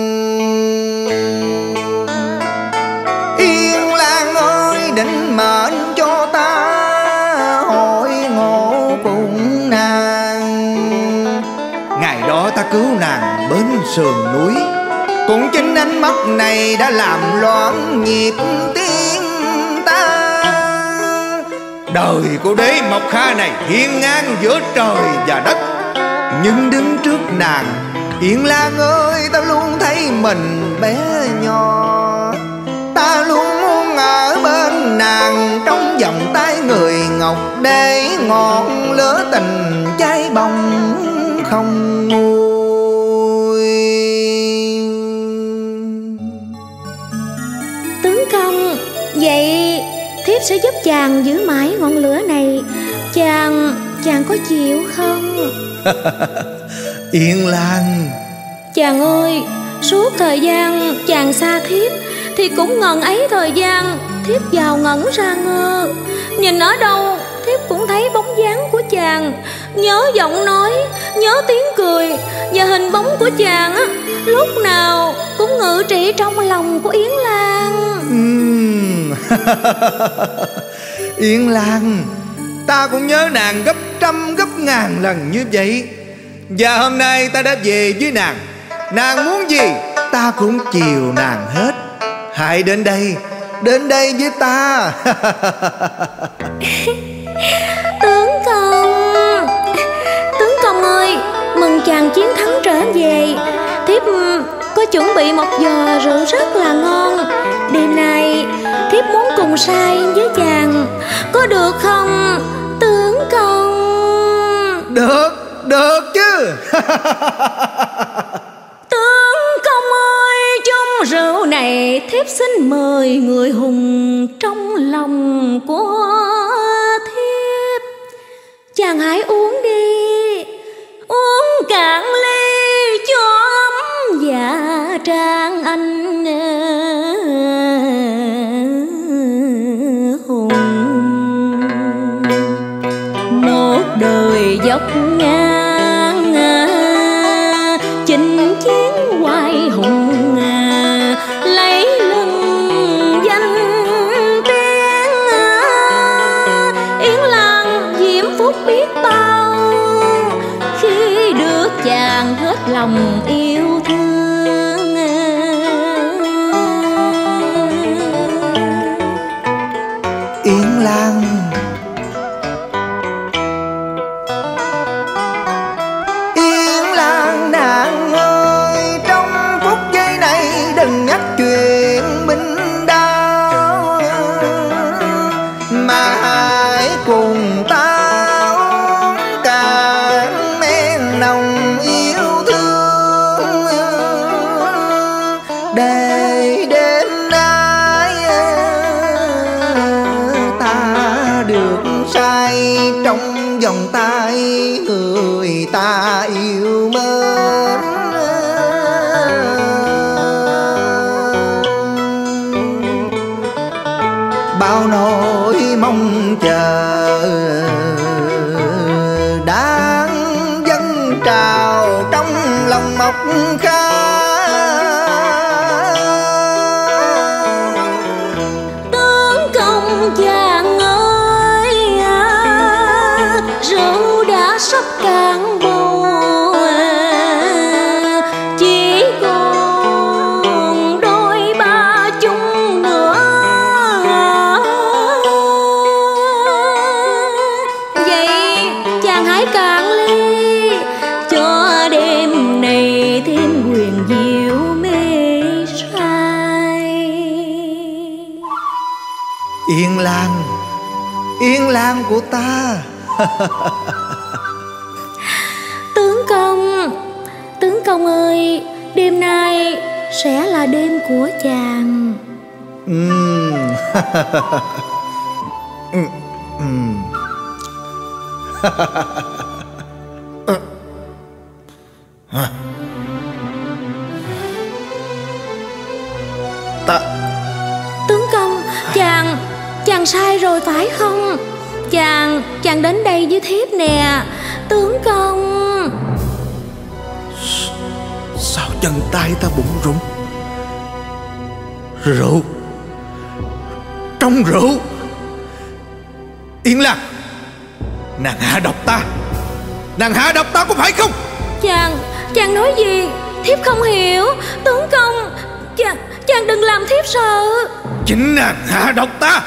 Yên Lan ơi, định mệnh cho ta hội ngộ cùng nàng. Ngày đó ta cứu nàng bên sườn núi, cũng chính ánh mắt này đã làm loạn nhịp tim ta. Đời của Đế Mộc Kha này hiên ngang giữa trời và đất, nhưng đứng trước nàng, Yên Lan ơi, ta luôn thấy mình bé nhỏ. Ta luôn muốn ở bên nàng, trong vòng tay người ngọc, để ngọn lửa tình cháy bỏng không nguôi. Tướng công, vậy thiếp sẽ giúp chàng giữ mãi ngọn lửa này. Chàng có chịu không? Yên Lan, chàng ơi, suốt thời gian chàng xa thiếp thì cũng ngần ấy thời gian thiếp vào ngẩn ra ngơ. Nhìn ở đâu thiếp cũng thấy bóng dáng của chàng, nhớ giọng nói, nhớ tiếng cười, và hình bóng của chàng á, lúc nào cũng ngự trị trong lòng của Yến Lan. Yên Lan, ta cũng nhớ nàng gấp trăm gấp ngàn lần như vậy. Và hôm nay ta đã về với nàng. Nàng muốn gì ta cũng chiều nàng hết. Hãy đến đây với ta. Tướng công ơi, mừng chàng chiến thắng trở về. Thiếp có chuẩn bị một giò rượu rất là ngon. Đêm nay thiếp muốn cùng say với chàng, có được không tướng công? Được chứ. Tướng công ơi, trong rượu này thiếp xin mời người hùng trong lòng của thiếp. Chàng hãy uống đi, uống cạn ly cho ấm dạ trang anh hùng. Một đời dốc ngang chinh chiến oai hùng, lấy lưng danh tiếng. Yên Lan diễm phúc biết bao khi được chàng hết lòng yêu thương. Yên Lan, Yên Lan nàng ơi, trong phút giây này đừng nhắc chuyện binh đao, mà hãy cùng ta uống cạn men nồng yêu thương, để đêm nay ta được say trong vòng tay người ta yêu mến. Bao nỗi mong chờ đang dâng trào trong lòng mọc khá. Tướng công chàng ơi, rượu đã sắp cạn bầu, chỉ còn đôi ba chung nữa. Vậy chàng hãy cạn ly cho đêm này thêm quyền diệu mê say. Yên Lan, Yên Lan của ta. Tướng công ơi, đêm nay sẽ là đêm của chàng. Tướng công, chàng sai rồi phải không? Chàng đến đây với thiếp nè, tướng công. Sao chân tay ta bụng rụng? Rượu, trong rượu. Yên Lan, nàng hạ độc ta. Nàng hạ độc ta có phải không? Chàng nói gì? Thiếp không hiểu. Tướng công, chàng đừng làm thiếp sợ. Chính nàng hạ độc ta.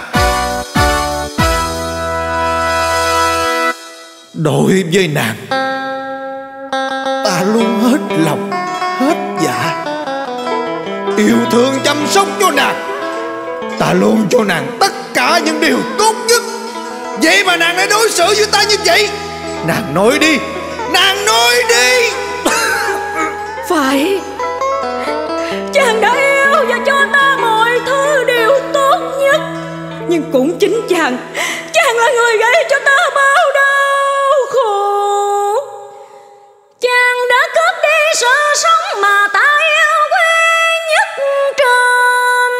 Đối với nàng, ta luôn hết lòng hết dạ, yêu thương chăm sóc cho nàng. Ta luôn cho nàng tất cả những điều tốt nhất. Vậy mà nàng lại đối xử với ta như vậy. Nàng nói đi, nàng nói đi. Phải, chàng đã yêu và cho ta mọi thứ điều tốt nhất, nhưng cũng chính chàng là người gây cho ta bao đau khổ. Chàng đã cướp đi sự sống mà ta yêu quý nhất trên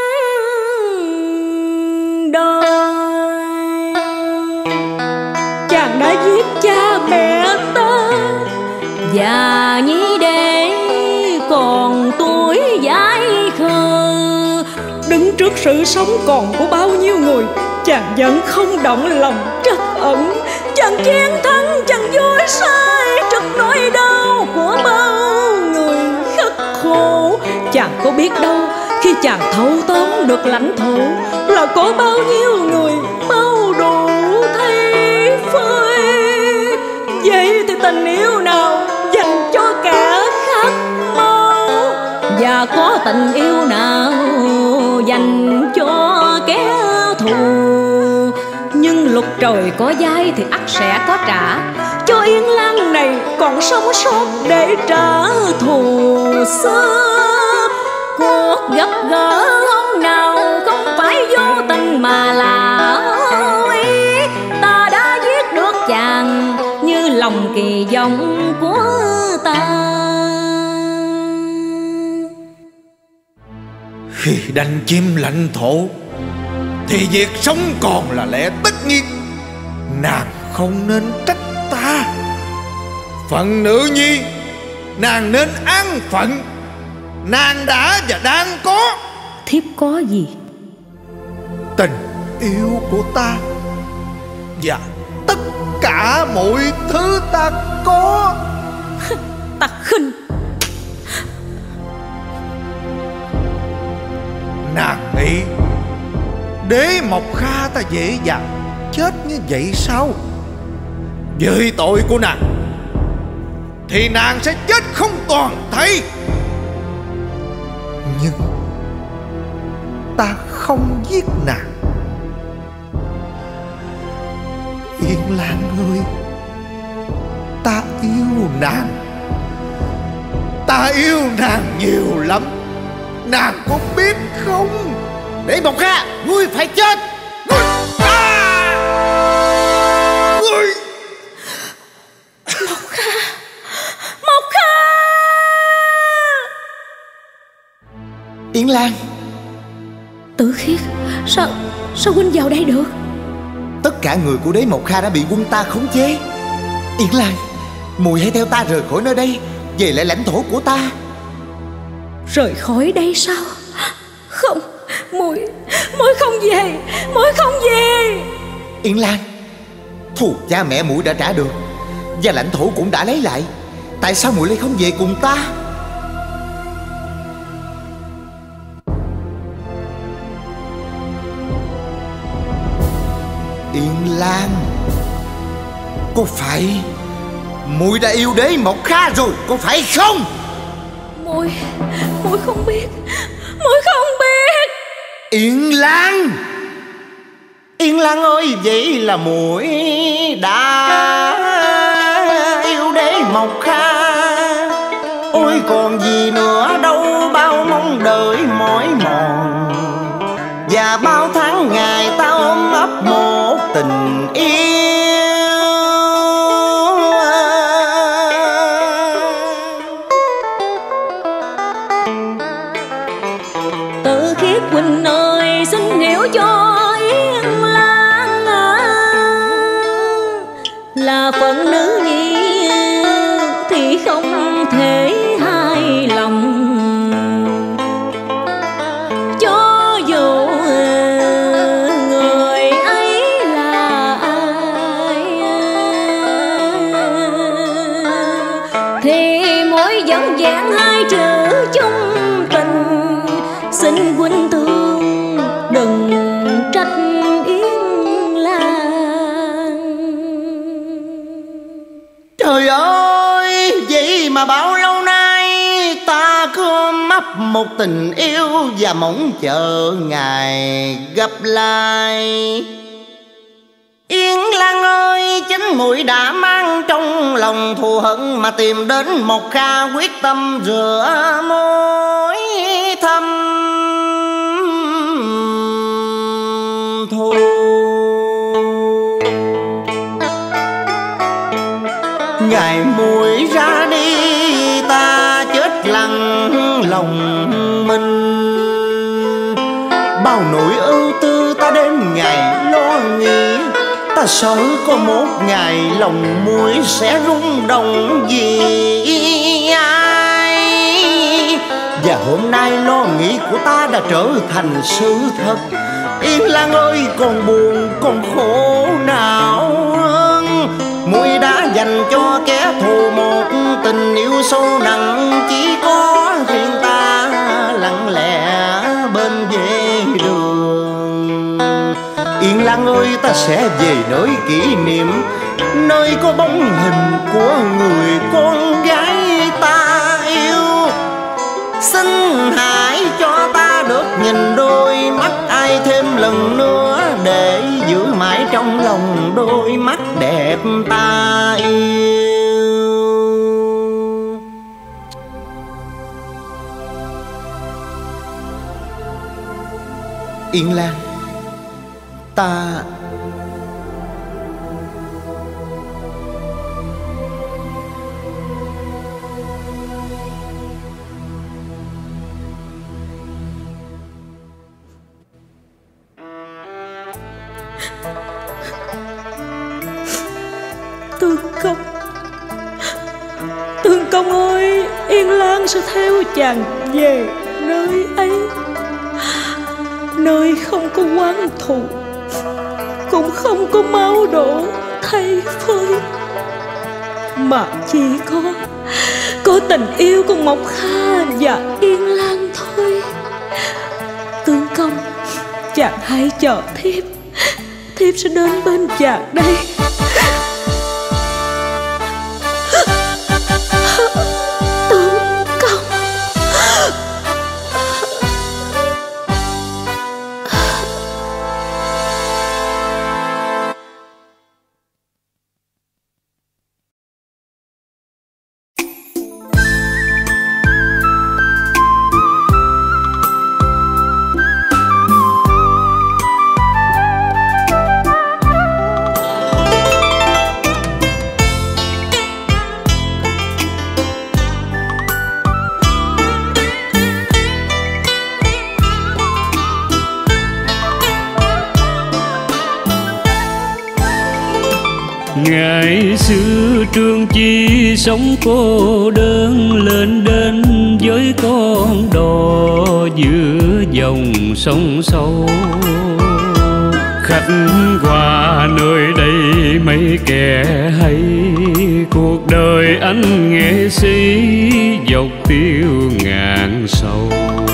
đời. Chàng đã giết cha mẹ ta và nhi đế còn tuổi dại khờ, đứng trước sự sống còn của bao nhiêu người, chàng vẫn không động lòng trắc ẩn. Chàng chiến thắng, chàng vui sai trước nỗi đau của bao người khắc khổ. Chàng có biết đâu, khi chàng thâu tóm được lãnh thổ là có bao nhiêu người bao đủ thay phơi. Vậy thì tình yêu nào dành cho kẻ khát máu, và có tình yêu nào dành cho kẻ thù. Nhưng luật trời có dai thì ắt sẽ có trả, cho Yên Lang này còn sống sót để trả thù xưa. Cuộc gặp gỡ hôm nào không phải vô tình mà là ý. Ta đã giết được chàng như lòng kỳ vọng của ta. Khi đánh chiếm lãnh thổ thì việc sống còn là lẽ tất nhiên. Nàng không nên trách ta. Phận nữ nhi, nàng nên an phận. Nàng đã và đang có. Thiếp có gì? Tình yêu của ta và tất cả mọi thứ ta có. Ta khinh. Nàng nghĩ Đế Mộc Kha ta dễ dàng chết như vậy sao? Với tội của nàng thì nàng sẽ chết không toàn thây. Nhưng ta không giết nàng. Yên Lang ơi, ta yêu nàng. Ta yêu nàng nhiều lắm. Nàng có biết không? Đế Mộc Kha, ngươi phải chết. Ngươi Mộc Kha, Mộc Kha. Yến Lan. Tử Khiết, sao huynh vào đây được? Tất cả người của Đế Mộc Kha đã bị quân ta khống chế. Yến Lan, muội hãy theo ta rời khỏi nơi đây, về lại lãnh thổ của ta. Rời khỏi đây sao? Không, muội không về, muội không về. Yến Lan, thù cha mẹ muội đã trả được và lãnh thổ cũng đã lấy lại. Tại sao muội lại không về cùng ta? Yến Lan, có phải muội đã yêu Đế Mộc Kha rồi, có phải không? Muội không biết, muội không biết. Yến Lan, Yến Lan ơi, vậy là muội đã yêu Đế Mộc Kha. Ôi còn gì nữa đâu, bao mong đợi mỏi mòn và bao tháng ngày ta ôm ấp một tình yêu. Tử Khiết huynh ơi, xin hiểu cho Yên Lan là phận nữ nhi thì không thể hài lòng. Cho dù người ấy là ai thì mỗi vẫn vẹn hai chữ chung tình. Xin huynh thương đừng trách Yến Lan. Trời ơi, vậy mà bao lâu nay ta cứ ôm ấp một tình yêu và mong chờ ngày gặp lại. Yến Lan ơi, chính muội đã mang trong lòng thù hận mà tìm đến Mộc Kha quyết tâm rửa mối thâm thù. Ngày muội ra đi ta chết lặng lòng mình. Bao nỗi ưu tư ta đêm ngày lo nghĩ. Ta sợ có một ngày lòng muội sẽ rung động vì ai. Và hôm nay lo nghĩ của ta đã trở thành sự thật. Yên Lan ơi, còn buồn còn khổ nào hơn. Muội đã dành cho kẻ thù một tình yêu sâu nặng. Chỉ có riêng ta lặng lẽ bên vệ đường. Yên Lan ơi, ta sẽ về nơi kỷ niệm, nơi có bóng hình của người con gái ta yêu. Xin hãy cho ta được nhìn đôi mắt ai thêm lần nữa, để giữ mãi trong lòng đôi mắt đẹp ta yêu. Yên Lan, ta Tương Công ơi, Yên Lan sẽ theo chàng về nơi ấy, nơi không có oán thù, cũng không có máu đổ thay phơi, mà chỉ có tình yêu của Mộc Kha và Yên Lan thôi. Tương Công, chàng hãy chờ thiếp sẽ đến bên chàng đây. Ngày xưa Trương Chi sống cô đơn, lên đến với con đò giữa dòng sông sâu. Khách qua nơi đây mấy kẻ hay, cuộc đời anh nghệ sĩ dọc tiêu ngàn sâu.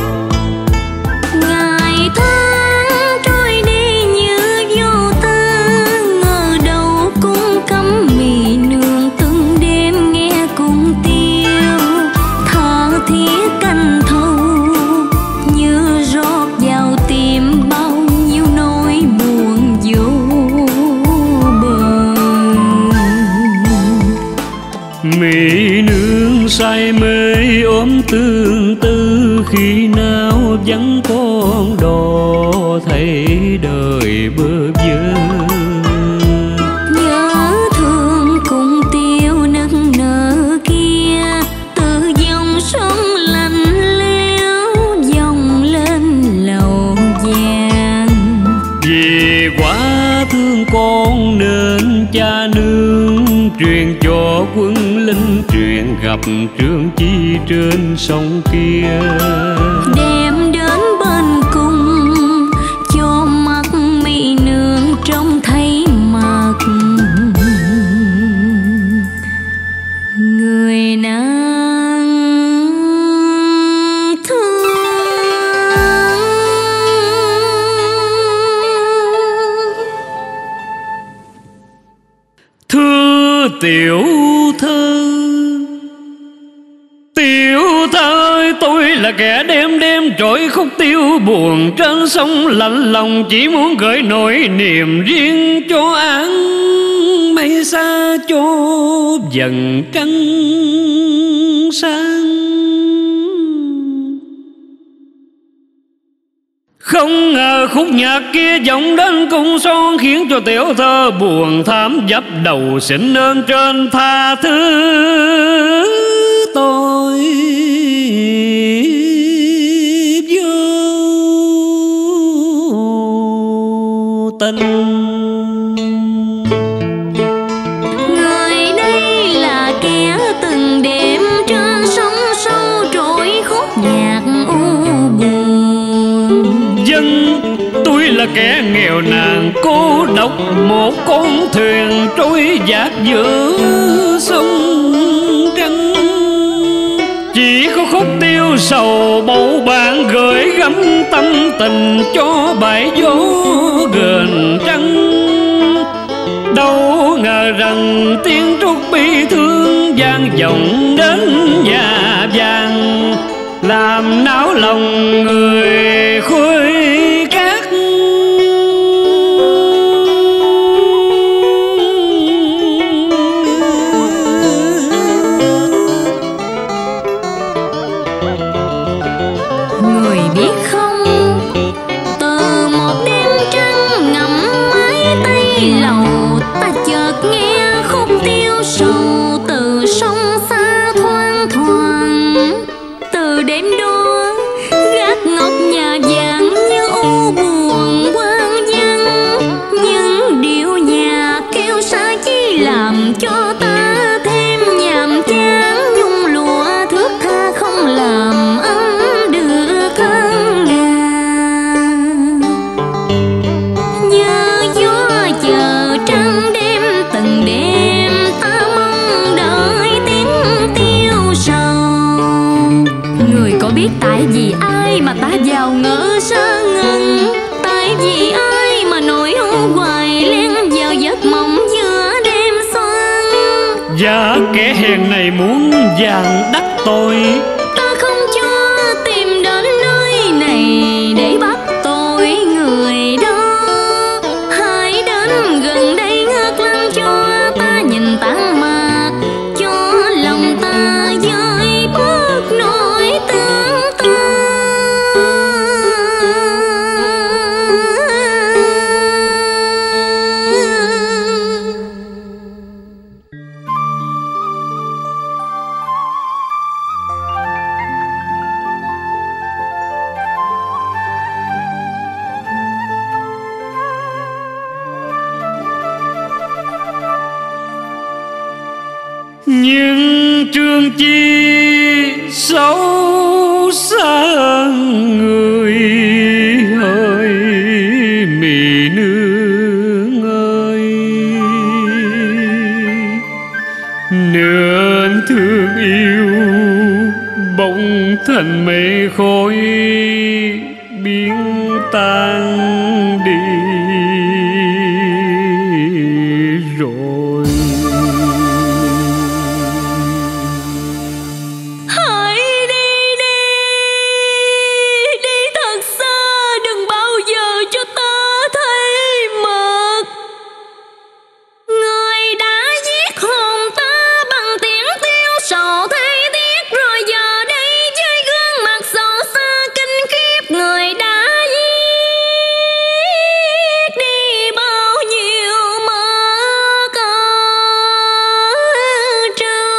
Mỹ nương say mê ôm tương tư, khi nào vắng con đò thấy đời bơ vơ. Nhớ thương cùng tiêu nức nở kia, từ dòng sông lạnh lẽo dòng lên lầu vàng. Vì quá thương con nên cha nương truyền cho quân lính, truyền gặp Trương Chi trên sông kia. Đem đến bên cung cho mắt Mỹ nương trông thấy mặt người nàng thương. Thưa tiểu thơ, tiểu thơ ơi, tôi là kẻ đêm đêm trỗi khúc tiêu buồn trên sông lạnh lòng, chỉ muốn gửi nỗi niềm riêng cho áng mây xa, cho dần trăng sáng. Không ngờ khúc nhạc kia vọng đến cung son, khiến cho tiểu thơ buồn thảm dấp đầu, xin ơn trên tha thứ tôi vô tình. Người đây là kẻ từng đêm trên sông sâu trỗi khúc nhạc kẻ nghèo nàn cô độc, một con thuyền trôi dạt giữa sông trăng. Chỉ có khúc tiêu sầu bầu bạn gửi gắm tâm tình cho bãi gió gần trăng. Đâu ngờ rằng tiếng trúc bi thương vang vọng đến nhà vàng, làm náo lòng người khuấy cát. Người biết không, từ một đêm trăng ngắm mái tây lầu, ta chợt nghe khúc tiêu sầu từ sông xa thoang thoảng. Từ đêm đó gác ngọc nhà vàng như u buồn quang vắng, những điệu nhà kêu xa chỉ làm cho ta thêm nhàm chán. Nhung lụa thước tha không làm ấm được thân ngàn, nhớ gió chờ trăng đêm từng đêm ta mong đợi tiếng tiêu sầu. Người có biết tại vì ai mà ta vào ngỡ sơ ngân, tại vì ai mà nỗi u hoài len vào giấc mộng giữa đêm xoan. Và kẻ hèn này muốn vàng đắc tội, Ta không cho tìm đến nơi này để bắt tội người đó. Hãy đến gần đây ngước lên cho ta nhìn tản mạc, cho lòng ta vơi bớt nỗi tương tư. nhưng trương chi xấu xa người ơi, mì nương ơi. Nên thương yêu bỗng thành mây khói biến tan đi rồi. Hãy đi đi, đi thật xa, đừng bao giờ cho ta thấy mặt. Người đã giết hồn ta bằng tiếng tiêu sầu thay tiếc, rồi giờ đây với gương mặt xấu xa kinh khiếp. Người đã giết đi bao nhiêu mất trong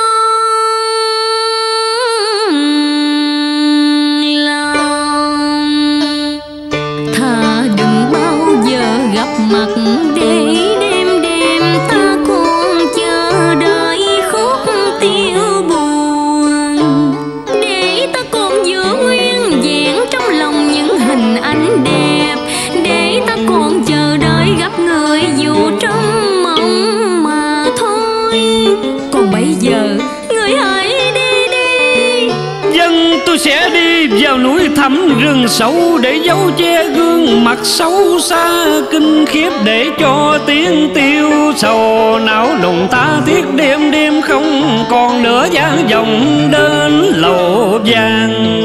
lòng. Thà đừng bao giờ gặp mặt, để đêm đêm ta còn chờ đợi khúc tiêu buồn, để ta còn giữ nguyên vẹn trong lòng những hình ảnh đẹp, để ta còn chờ đợi gặp người dù trong mộng mà thôi. Còn bây giờ người hãy đi đi. Dân tôi sẽ đi vào núi thẳm rừng sâu, để giấu che gương mặt xấu xa kinh khiếp, để cho tiếng tiêu sầu não đùng ta thiết đêm đêm không còn nữa vang vọng đến lầu vàng.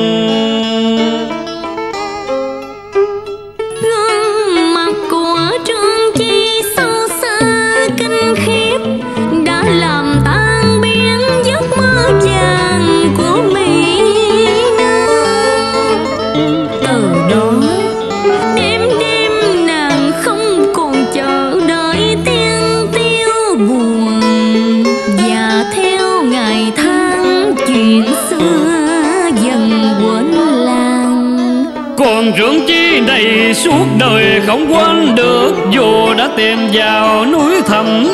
Gương mặt của Trương Chi sâu xa kinh khiếp đã làm tan biến giấc mơ vàng của Mỹ Nương. Từ đó đêm đêm nàng không còn chờ đợi tiếng tiêu buồn, và theo ngày tháng chuyện xưa dần quên lãng. Còn Trương Chi này suốt đời không quên được, dù đã tìm vào núi thẳm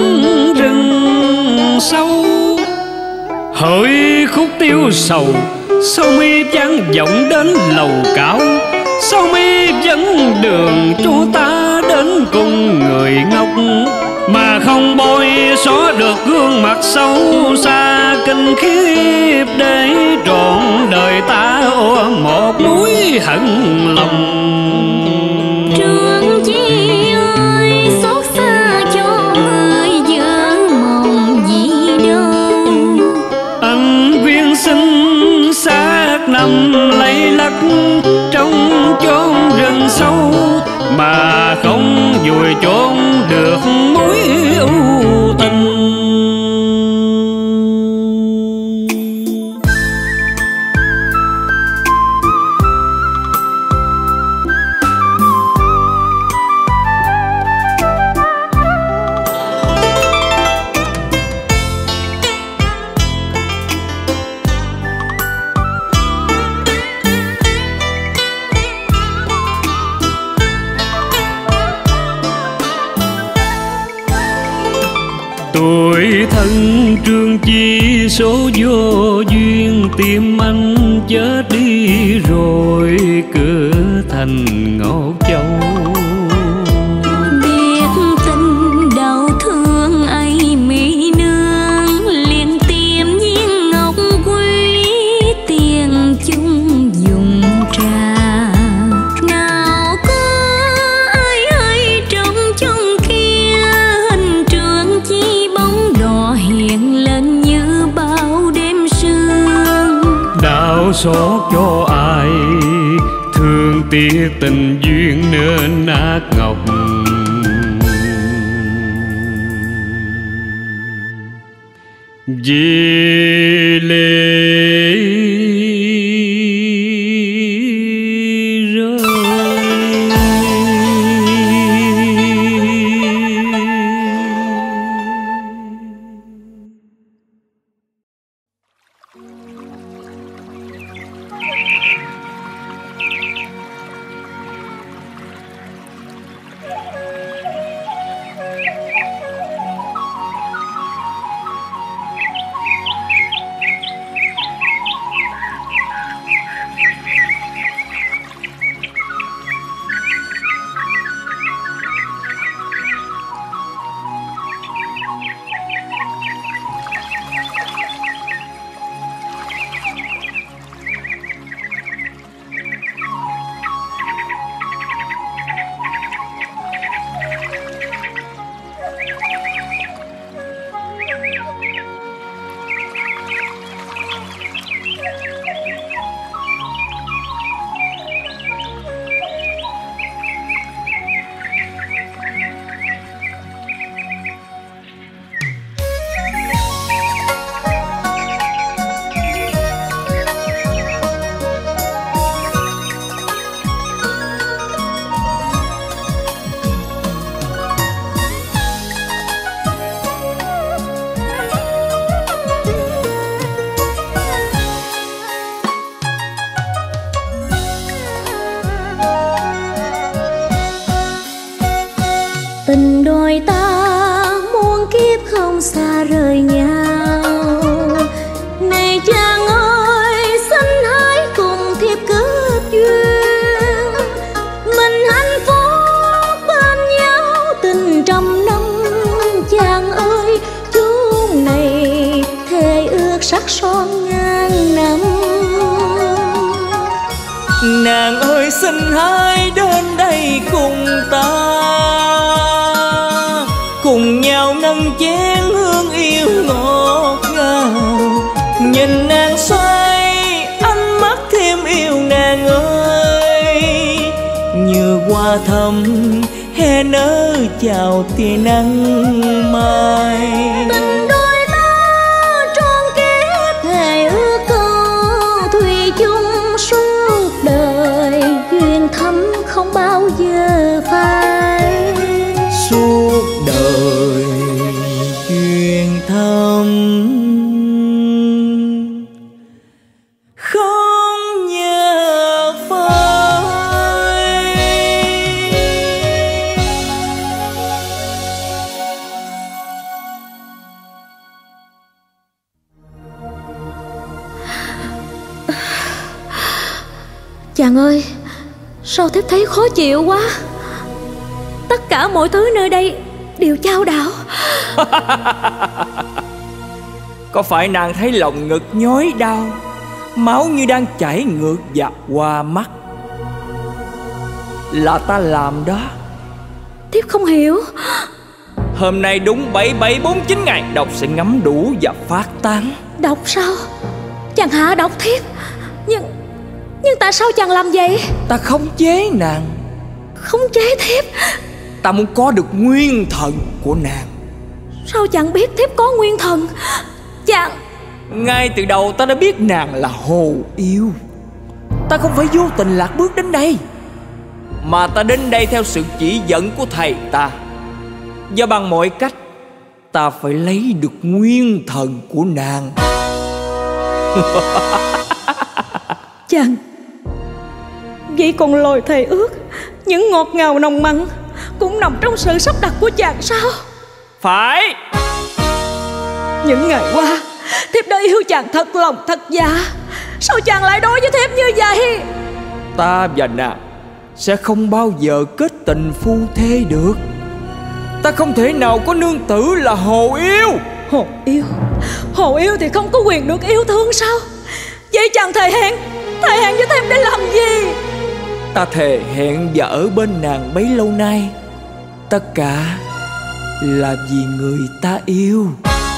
rừng sâu. Hỡi khúc tiêu sầu, sao mi vang vọng đến lầu cảo, sao mi dẫn đường cho ta đến cùng người ngốc, mà không bôi xóa được gương mặt xấu xa kinh khiếp, để trọn đời ta ôm một núi hận lòng. Trương Chi ơi, xót xa cho người vợ mộng gì đâu. Anh viên sinh xác nằm lay lắc trong chốn rừng sâu, mà không vùi chôn được mối ưu tình. Tuổi thân Trương Chi số vô duyên, tim anh chết đi rồi cửa thành Ngọc Châu. Biết tình đau thương ấy mỹ nương, liền tìm viên ngọc quý tiền chung dùng trà. Nào có ai hay trong trong kia, hình Trương Chi bóng đỏ hiện lên như bao đêm sương. Đau xót cho ai thương tiếc tình duyên nên nát ngọc, vì lệ rơi. Tình đôi ta muôn kiếp không xa rời nhau. Này chàng ơi, xin hãy cùng thiếp kết duyên. Mình hạnh phúc bên nhau tình trăm năm. Chàng ơi, chốn này thề ước sắc son ngàn năm. Nàng ơi xin hãy đến đây cùng ta, cùng nhau nâng chén hương yêu ngọt ngào. Nhìn nàng xoay ánh mắt thêm yêu nàng ơi, như hoa thắm hè nở chào tia nắng mai. Tình đôi ta trọn kiếp thề ước câu thủy chung suốt đời, duyên thắm không bao giờ phai. Suốt đời duyên thắm không nhờ phai. Chàng ơi, Sao thiếp thấy khó chịu quá. Tất cả mọi thứ nơi đây đều chao đảo. Có phải nàng thấy lòng ngực nhói đau, máu như đang chảy ngược dạt qua mắt? Là ta làm đó. Thiếp không hiểu. Hôm nay đúng 7749 ngày, độc sẽ ngấm đủ và phát tán. Độc sao? Chàng hạ độc thiếp. Nhưng tại sao chàng làm vậy? Ta khống chế nàng. Khống chế thiếp? Ta muốn có được nguyên thần của nàng. Sao chàng biết thiếp có nguyên thần? Chàng... Ngay từ đầu ta đã biết nàng là hồ yêu. Ta không phải vô tình lạc bước đến đây, mà ta đến đây theo sự chỉ dẫn của thầy ta. Và bằng mọi cách ta phải lấy được nguyên thần của nàng. Chàng, vậy còn lời thề ước, những ngọt ngào nồng mặn cũng nằm trong sự sắp đặt của chàng sao? Phải. Những ngày qua thiếp đã yêu chàng thật lòng thật dạ. Sao chàng lại đối với thiếp như vậy? Ta và nàng sẽ không bao giờ kết tình phu thê được. Ta không thể nào có nương tử là hồ yêu. Hồ yêu? Hồ yêu thì không có quyền được yêu thương sao? Vậy chàng thề hẹn với thiếp để làm gì? Ta thề hẹn và ở bên nàng bấy lâu nay, tất cả là vì người ta yêu.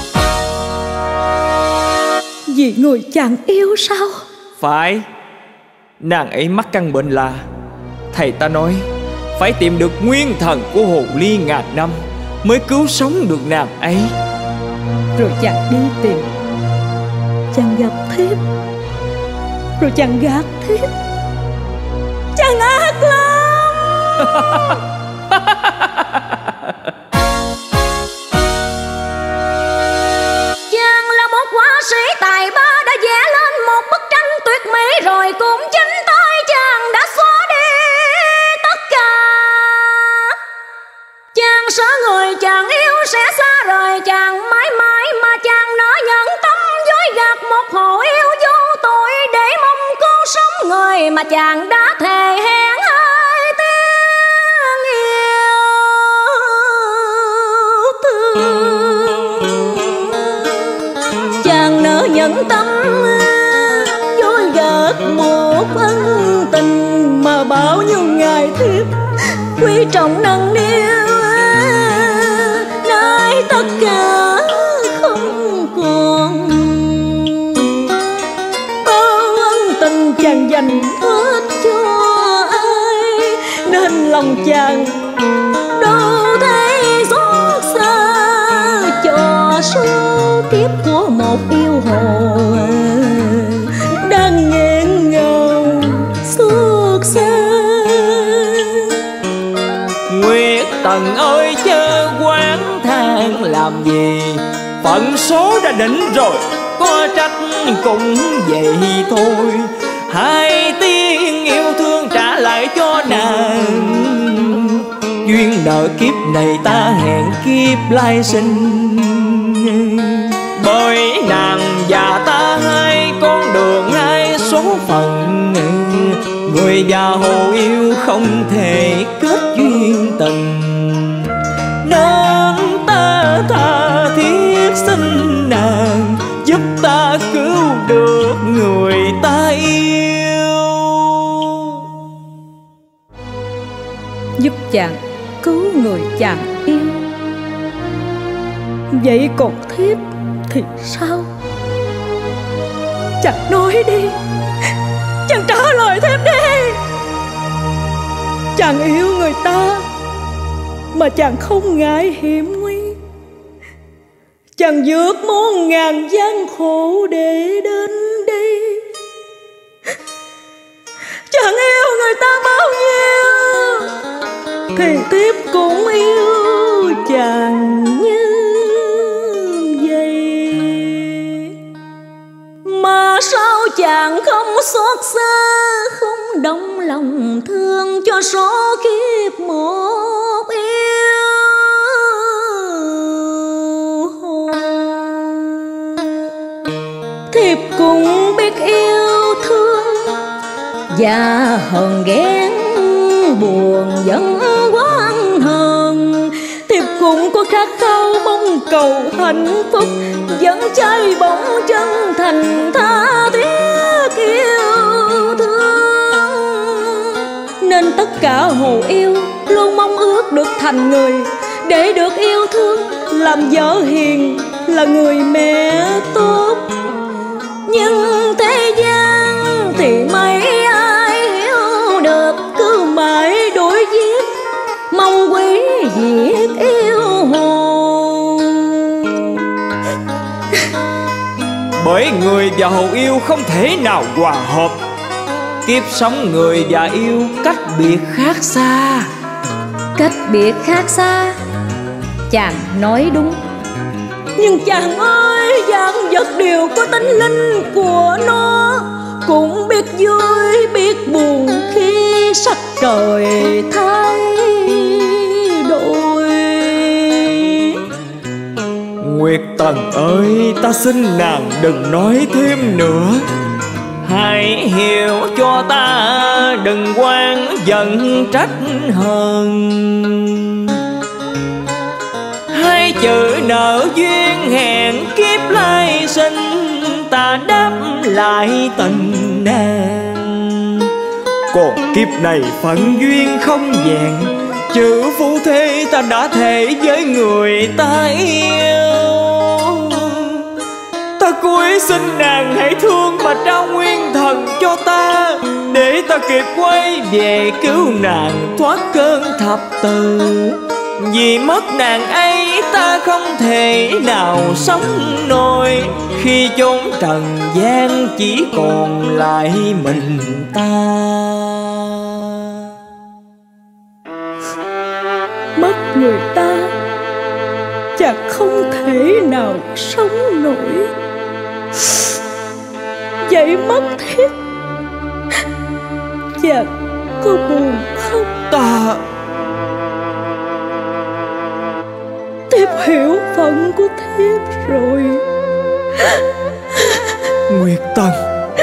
Vì người chàng yêu sao? Phải. Nàng ấy mắc căn bệnh là, thầy ta nói phải tìm được nguyên thần của hồ ly ngàn năm mới cứu sống được nàng ấy. Rồi chàng đi tìm, chàng gặp thiếp, rồi chàng gạt thiếp. Chàng ác lắm. Chàng là một họa sĩ tài ba, đã vẽ lên một bức tranh tuyệt mỹ, rồi cũng chính tay chàng đã xóa đi tất cả. Chàng sợ người chàng yêu sẽ xa rời chàng mãi mãi, mà chàng nỡ nhận tâm dối gạt một hồ yêu vô tội để mong cứu sống người mà chàng đã thề hẹn hai tiếng yêu thương. Chàng nỡ nhận tâm dối gạt một ân tình mà bao nhiêu ngày thiếp quý trọng nâng niu. Nay tất cả không còn, bao ân tình chàng dành hết cho ai, nên lòng chàng đâu thấy xót xa cho số kiếp của một yêu hồ đang nghẹn ngào xót xa. Nguyệt Tần ơi chớ quán than làm gì, phận số đã định rồi, có trách cũng vậy thôi. Hai tiếng yêu thương trả lại cho nàng, duyên nợ kiếp này ta hẹn kiếp lai sinh. Bởi nàng và ta hai con đường hai số phận, người và hồ yêu không thể kết duyên tình, nên ta tha thiết xin nàng giúp ta cứu được người ta yêu. Giúp chàng cứu người chàng yêu. Vậy còn thiếp thì sao? Chàng nói đi, chàng trả lời thiếp đi. Chàng yêu người ta mà chàng không ngại hiểm nguy, chàng vượt muôn ngàn gian khổ để đến đây. Chàng yêu người ta bao nhiêu thì thiếp cũng yêu chàng như vậy. Mà sao chàng không xót xa, không động lòng thương cho số kiếp một yêu hồn? Thiếp cũng biết yêu thương và hờn ghen buồn vẫn oán hờn. Thiếp cũng có khát khao mong cầu hạnh phúc, vẫn cháy bỏng chân thành tha thiết yêu thương. Nên tất cả hồ yêu luôn mong ước được thành người, để được yêu thương, làm vợ hiền, là người mẹ tốt. Nhưng thế gian thì mấy ai hiểu được, cứ mãi đuổi giết, mong quý diệt yêu hồn. Bởi người và hồ yêu không thể nào hòa hợp. Kiếp sống người và yêu cách biệt khác xa. Cách biệt khác xa, chàng nói đúng. Nhưng chàng ơi, vạn vật đều có tánh linh của nó, cũng biết vui biết buồn khi sắc trời thay đổi. Nguyệt Tần ơi, ta xin nàng đừng nói thêm nữa. Hãy hiểu cho ta, đừng oán giận trách hờn. Hai chữ nợ duyên hẹn kiếp lai sinh, ta đáp lại tình nàng. Còn kiếp này phận duyên không vẹn, chữ phu thê ta đã thề với người ta yêu. Ta cúi xin nàng hãy thương mà trao nguyên thần cho ta, để ta kịp quay về cứu nàng thoát cơn thập tử. Vì mất nàng ấy ta không thể nào sống nổi, khi chốn trần gian chỉ còn lại mình ta. Mất người ta, chàng không thể nào sống nổi. Vậy mất Thiếp, chàng có buồn không? Thiếp hiểu phận của Thiếp rồi. Nguyệt Tần.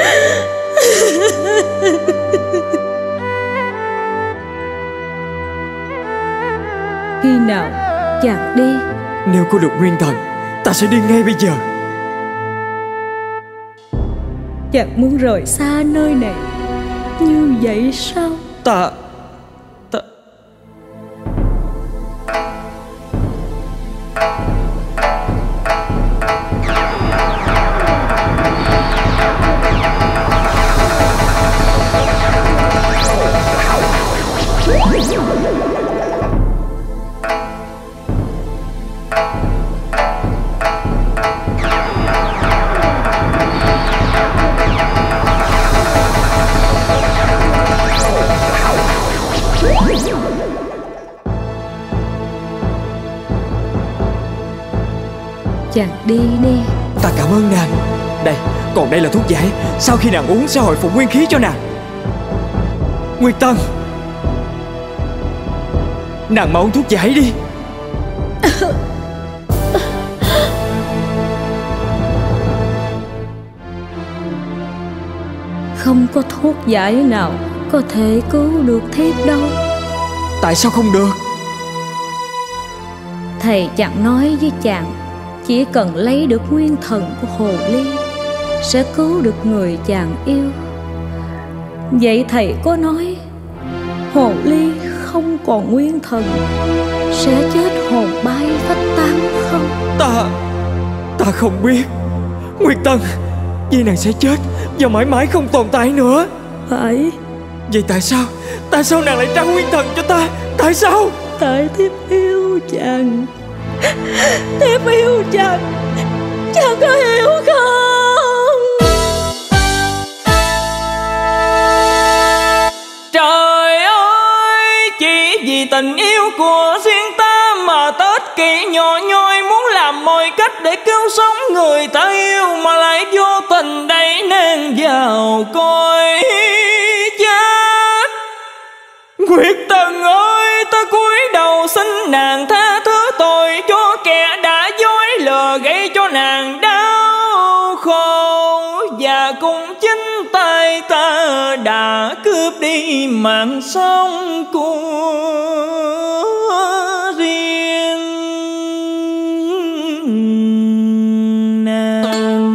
Khi nào chàng đi? Nếu có được nguyên thần, ta sẽ đi ngay bây giờ. Chàng muốn rời xa nơi này như vậy sao? Ta Chàng đi đi. Ta cảm ơn nàng. Đây, còn đây là thuốc giải, sau khi nàng uống sẽ hồi phục nguyên khí cho nàng. Nguyệt Tần, nàng mau uống thuốc giải đi. Không có thuốc giải nào có thể cứu được Thiếp đâu. Tại sao không được? Thầy chẳng nói với chàng, chỉ cần lấy được nguyên thần của hồ ly sẽ cứu được người chàng yêu. Vậy thầy có nói hồ ly không còn nguyên thần sẽ chết hồn bay phách tán không? Ta không biết. Nguyệt Tần, vì nàng sẽ chết và mãi mãi không tồn tại nữa. Phải. Vậy tại sao nàng lại trao nguyên thần cho ta? Tại sao? Tại Thiếp yêu chàng. Thiếp yêu chàng, chàng có hiểu không? Trời ơi, chỉ vì tình yêu của riêng ta mà Tết Kỷ nhỏ nhoi muốn làm mọi cách để cứu sống người ta yêu, mà lại vô tình đẩy nàng vào cõi chết. Nguyệt Tần ơi, ta cúi đầu xin nàng tha thứ tội cho kẻ đã dối lừa gây cho nàng đau khổ, và cùng chính tay ta đã cướp đi mạng sống của riêng nàng.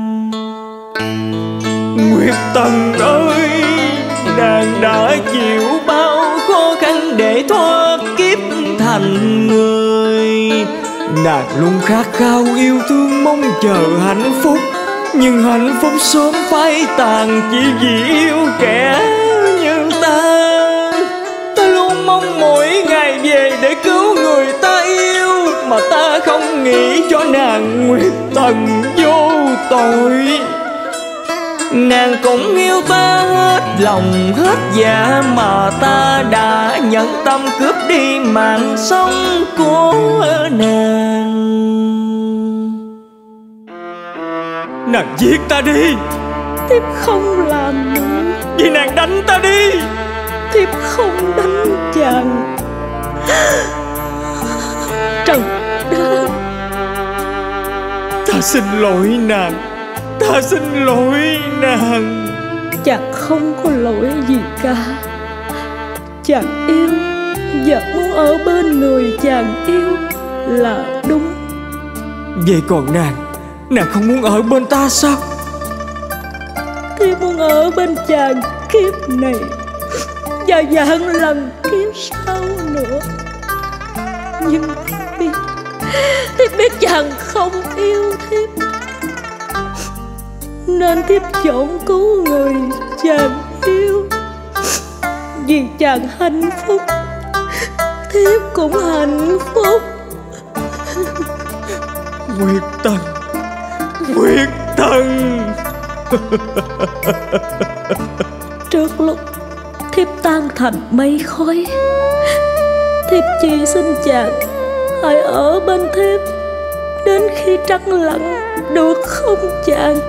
Nguyệt Tần ơi, nàng đã chịu bao khó khăn để thoát kiếp thành người. Nàng luôn khát khao yêu thương mong chờ hạnh phúc, nhưng hạnh phúc sớm phai tàn chỉ vì yêu kẻ như ta. Ta luôn mong mỗi ngày về để cứu người ta yêu, mà ta không nghĩ cho nàng Nguyệt Tần vô tội. Nàng cũng yêu ta hết lòng hết dạ, mà ta đã nhẫn tâm cướp đi mạng sống của nàng. Nàng giết ta đi. Thiếp không làm nữa. Vì nàng đánh ta đi. Thiếp không đánh chàng. Trần Đan, ta xin lỗi nàng. Ta xin lỗi nàng. Chàng không có lỗi gì cả. Chàng yêu và muốn ở bên người chàng yêu là đúng. Vậy còn nàng không muốn ở bên ta sao? Thiếp muốn ở bên chàng kiếp này và vạn lần kiếp sau nữa. Nhưng thiếp biết chàng không yêu thiếp, nên thiếp chọn cứu người chàng yêu. Vì chàng hạnh phúc, thiếp cũng hạnh phúc. Nguyệt Tần, Nguyệt Tần. Trước lúc thiếp tan thành mây khói, thiếp chỉ xin chàng hãy ở bên thiếp đến khi trăng lặn, được không chàng?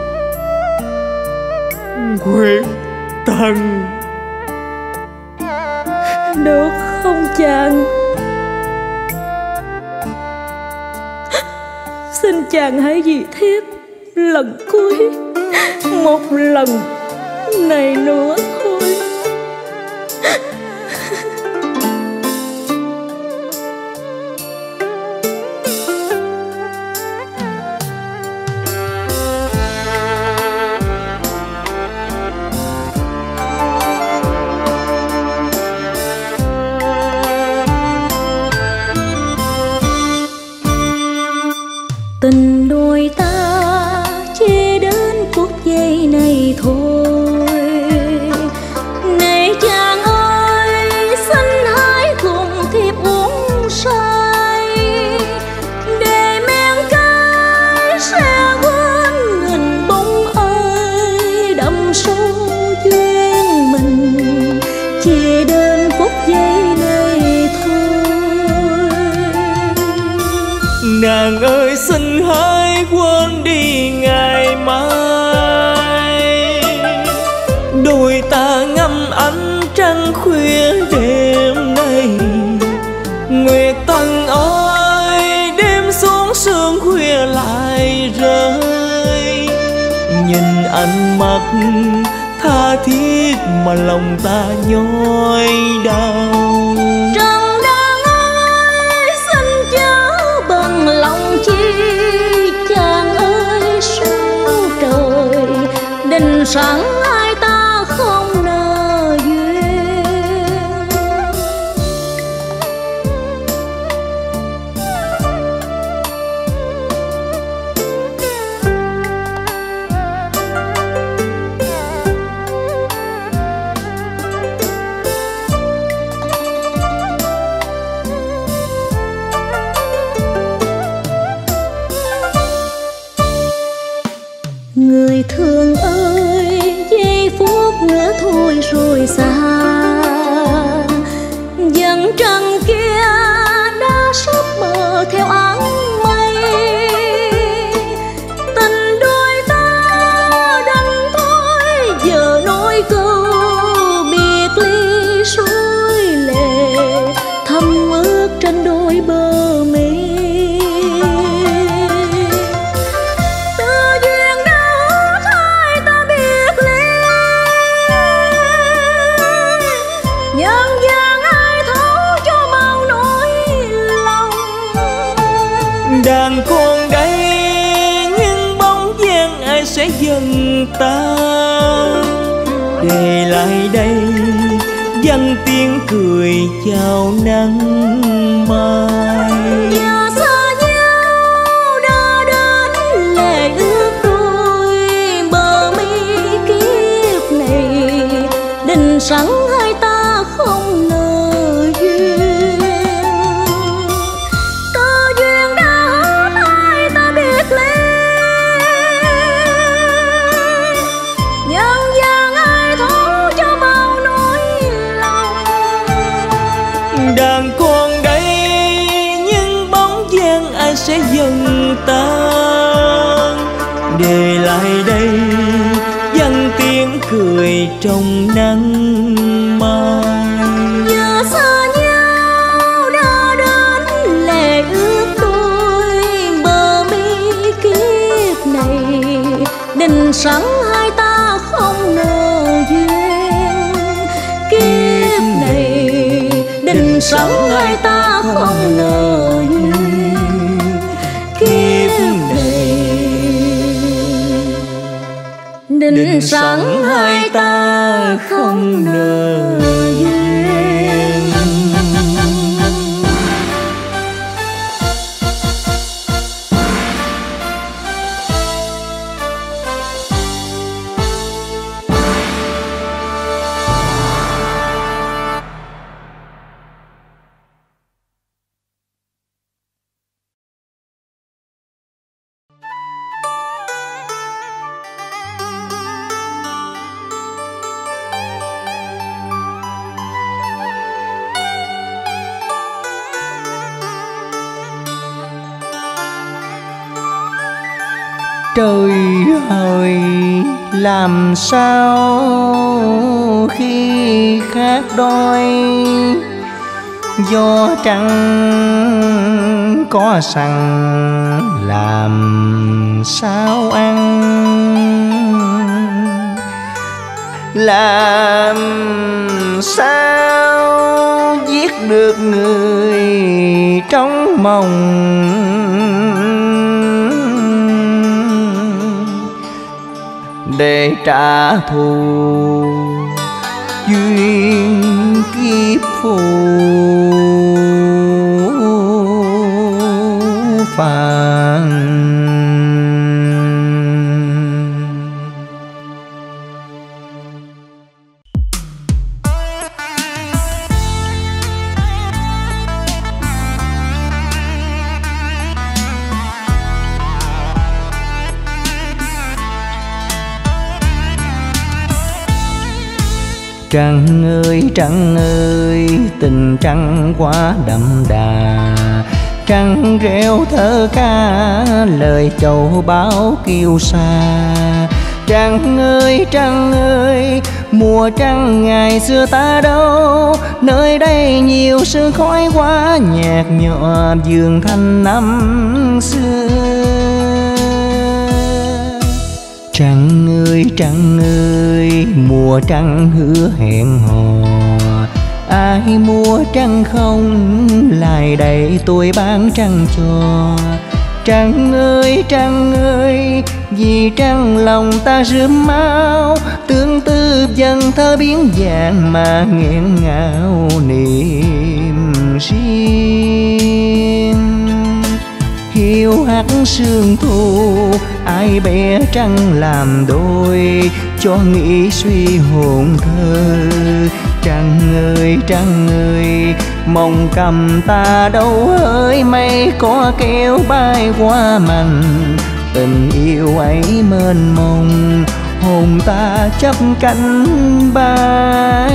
Nguyệt Tần, được không chàng? Xin chàng hãy vì thiếp lần cuối, một lần này nữa thôi. Tình đôi ta chỉ đến phút giây này thôi. Này chàng ơi, xin hãy cùng thiếp uống say, để men cay sẽ quên hình bóng ai đậm sâu duyên mình. Chỉ đến phút giây này thôi. Nàng ơi xin hãy quên đi ngày mai, đôi ta ngắm ánh trăng khuya đêm nay. Nguyệt Tần ơi, đêm xuống sương khuya lại rơi, nhìn ánh mắt tha thiết mà lòng ta nhói đau. Đình sẵn ai ta không nợ duyên. Người thương ơi, giây phút nữa thôi rồi xa. Dần trăng kia đã sắp mờ theo áng mây. Tình đôi ta đành thôi, giờ nói câu biệt ly suối lệ thấm ướt trên đôi bờ mi. Hãy sẽ dần tan, để lại đây vang tiếng cười chào nắng mai. Giờ xa nhau đã đến lệ ước đôi, bờ mi kiếp này định sẵn hai ta không nợ duyên. Cơ duyên đã hết hai ta biệt ly, nhân gian ai thấu cho bao nỗi lòng. Đàn con đây nhưng bóng dáng ai sẽ dần tan, để lại đây vang tiếng cười trong nắng mai. Giờ xa nhau đã đến lệ ước đôi, bờ mi kiếp này định sẵn hai ta không nợ duyên. Kiếp này định sẵn hai ta không nợ duyên. Kiếp này định sẵn hai ta không nợ duyên. Trời ơi, làm sao khi khác đôi, do trăng có sẵn làm sao ăn, làm sao giết được người trong mộng, để trả thù duyên kiếp phù phàng. Trăng ơi, tình trăng quá đậm đà. Trăng reo thơ ca, lời châu báu kêu xa. Trăng ơi, mùa trăng ngày xưa ta đâu. Nơi đây nhiều sương khói quá nhạt nhòa, vườn thanh năm xưa. Trăng ơi, mùa trăng hứa hẹn hò. Ai mua trăng không, lại đây tôi bán trăng cho. Trăng ơi, vì trăng lòng ta rướm máu. Tương tư dần thơ biến dạng mà nghẹn ngào niềm riêng. Hiu hắt sương thu, ai bẻ trăng làm đôi, cho nghĩ suy hồn thơ. Trăng ơi, mong cầm ta đâu hỡi mây có kéo bay qua mành. Tình yêu ấy mênh mông, hồn ta chấp cánh bay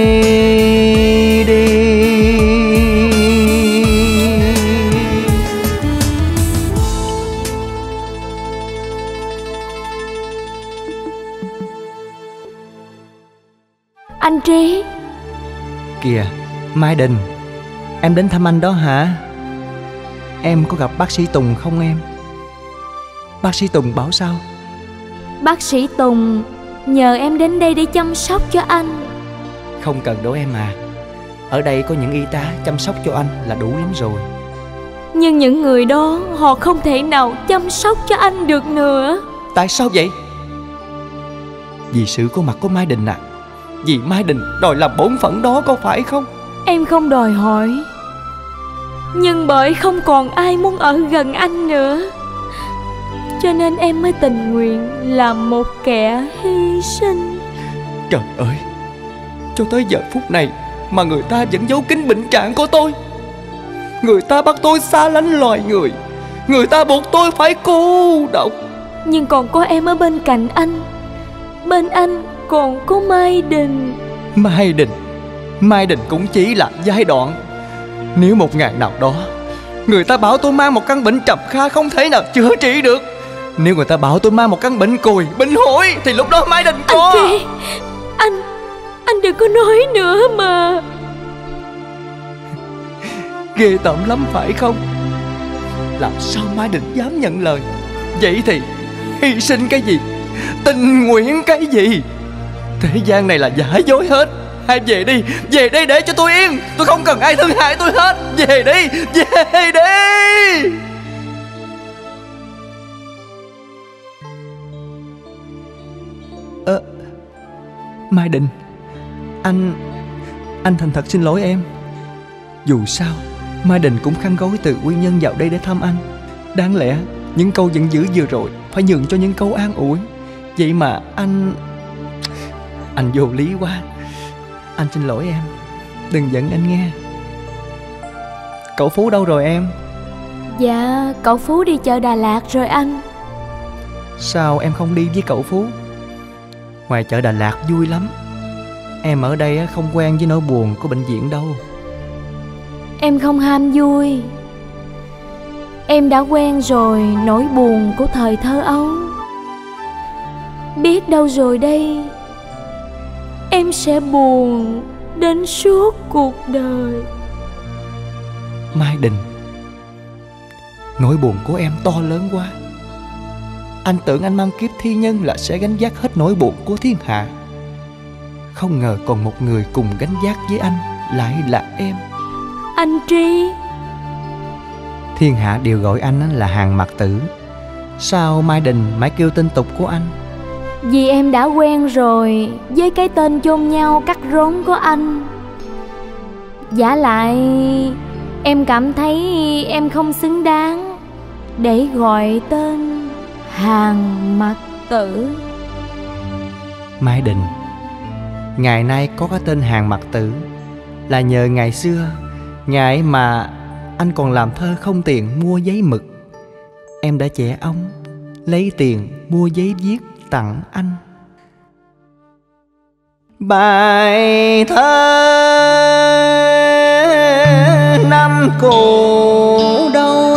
đi. Anh Trí. Kìa, Mai Đình, em đến thăm anh đó hả? Em có gặp bác sĩ Tùng không em? Bác sĩ Tùng bảo sao? Bác sĩ Tùng nhờ em đến đây để chăm sóc cho anh. Không cần đâu em à. Ở đây có những y tá chăm sóc cho anh là đủ lắm rồi. Nhưng những người đó họ không thể nào chăm sóc cho anh được nữa. Tại sao vậy? Vì sự có mặt của Mai Đình à? Vì Mai Đình đòi làm bổn phận đó có phải không? Em không đòi hỏi, nhưng bởi không còn ai muốn ở gần anh nữa, cho nên em mới tình nguyện làm một kẻ hy sinh. Trời ơi, cho tới giờ phút này mà người ta vẫn giấu kín bệnh trạng của tôi. Người ta bắt tôi xa lánh loài người, người ta buộc tôi phải cô độc. Nhưng còn có em ở bên cạnh anh. Bên anh còn có Mai Đình. Mai Đình cũng chỉ là giai đoạn. Nếu một ngày nào đó người ta bảo tôi mang một căn bệnh trầm kha không thể nào chữa trị được, nếu người ta bảo tôi mang một căn bệnh cùi, bệnh hủi, thì lúc đó Mai Đình có... Anh Tri, anh đừng có nói nữa mà. Ghê tởm lắm phải không? Làm sao Mai Đình dám nhận lời? Vậy thì hy sinh cái gì, tình nguyện cái gì? Thế gian này là giả dối hết. Hãy về đi, về đi để cho tôi yên. Tôi không cần ai thương hại tôi hết. Về đi, về đi. Mai Đình, anh thành thật xin lỗi em. Dù sao Mai Đình cũng khăn gói từ nguyên nhân vào đây để thăm anh. Đáng lẽ những câu giận dữ vừa rồi phải nhường cho những câu an ủi. Vậy mà anh vô lý quá. Anh xin lỗi em, đừng giận anh nghe. Cậu Phú đâu rồi em? Dạ, cậu Phú đi chợ Đà Lạt rồi anh. Sao em không đi với cậu Phú? Ngoài chợ Đà Lạt vui lắm. Em ở đây không quen với nỗi buồn của bệnh viện đâu. Em không ham vui, em đã quen rồi nỗi buồn của thời thơ ấu. Biết đâu rồi đây em sẽ buồn đến suốt cuộc đời. Mai Đình, nỗi buồn của em to lớn quá. Anh tưởng anh mang kiếp thi nhân là sẽ gánh vác hết nỗi buồn của thiên hạ. Không ngờ còn một người cùng gánh vác với anh lại là em. Anh Tri, thiên hạ đều gọi anh là Hàng Mặc Tử. Sao Mai Đình mãi kêu tên tục của anh? vì em đã quen rồi với cái tên chôn nhau cắt rốn của anh. Vả lại em cảm thấy em không xứng đáng để gọi tên Hàng Mặc Tử. Mai Đình, ngày nay có cái tên Hàng Mặc Tử là nhờ ngày xưa, ngày mà anh còn làm thơ không tiền mua giấy mực, em đã chẻ ống lấy tiền mua giấy viết tặng anh. Bài thơ năm cũ đâu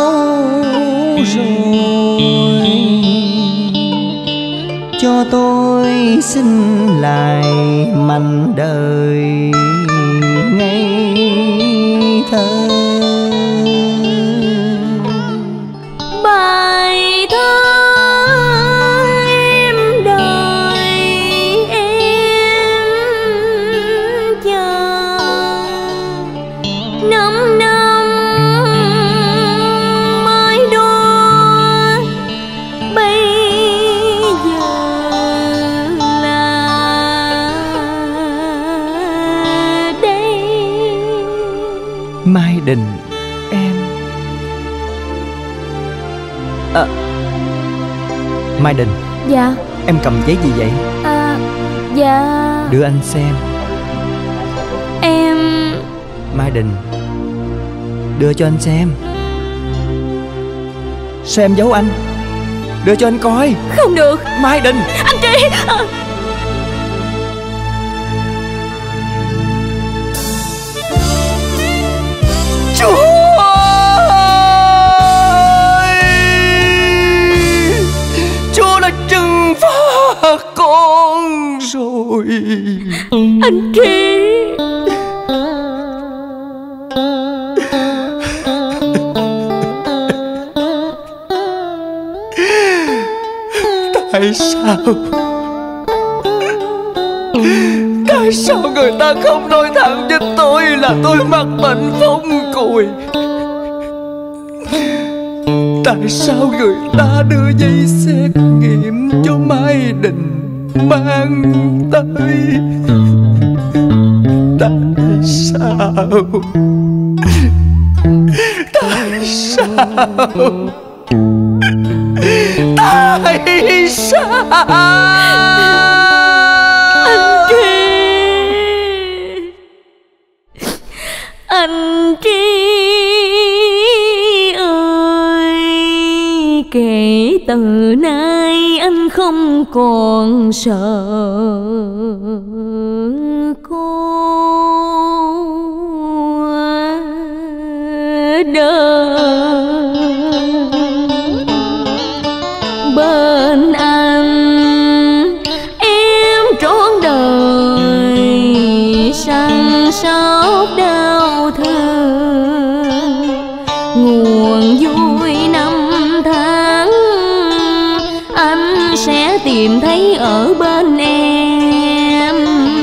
rồi, cho tôi xin lại mảnh đời ngây thơ. Bài thơ em đợi em chờ 5 năm mới đua, bây giờ là đây. Mai Đình em. Mai Đình. Dạ. Em cầm giấy gì vậy? Dạ. Đưa anh xem. Em. Mai Đình, đưa cho anh xem. Sao em giấu anh? Đưa cho anh coi. Không được. Mai Đình. Anh Tri. Chúa ơi, Chúa đã trừng phạt con rồi. Anh Tri. Tại sao? Tại sao người ta không nói thẳng với tôi là tôi mắc bệnh phong cùi? Tại sao người ta đưa giấy xét nghiệm cho Mai Đình mang tới? Tại sao? Tại sao? Tại sao? Anh Tri, anh Tri ơi, kể từ nay anh không còn sợ cô đơn. Bên anh em trọn đời săn sóc đau thương, nguồn vui năm tháng anh sẽ tìm thấy ở bên em.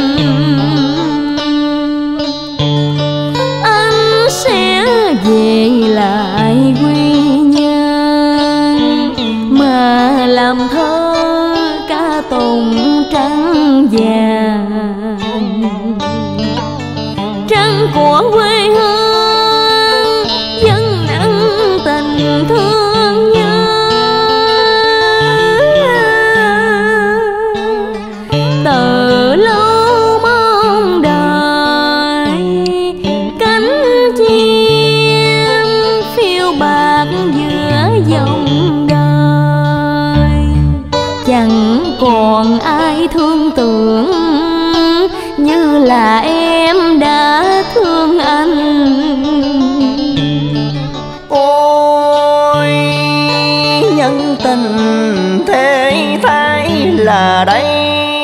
Anh sẽ về lại quy nhân mà làm thơ ca tụng trắng vàng, trăng của quê hương dân nặng tình thương nhớ. Từ lâu mong đợi cánh chim phiêu bạc giữa dòng đời, chẳng còn ai thương tưởng như là em đã thương anh. Ôi nhân tình thế thái là đây,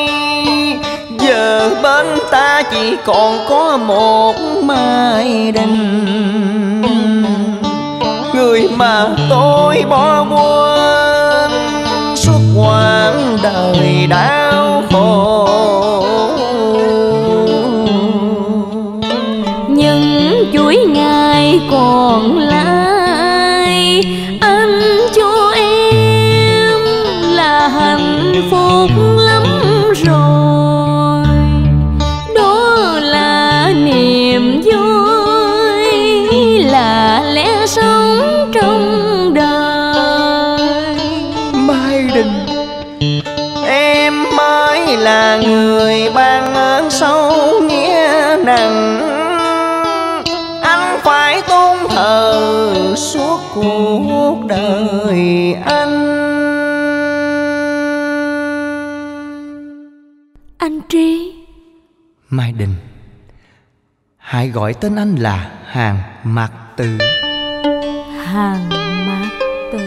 giờ bên ta chỉ còn có một Mai Đình, người mà tôi bỏ quên suốt quãng đời đau khổ. Những chuỗi ngày còn lại anh cho em là hạnh phúc lắm rồi, đó là niềm vui, là lẽ sống trong đời. Mai Đình, Em mới là người ban ơn sâu nghĩa nặng, anh phải tôn thờ suốt cuộc đời anh. Anh Tri. Mai Đình, hãy gọi tên anh là Hàng Mạc Tử. Hàng Mạc Tử.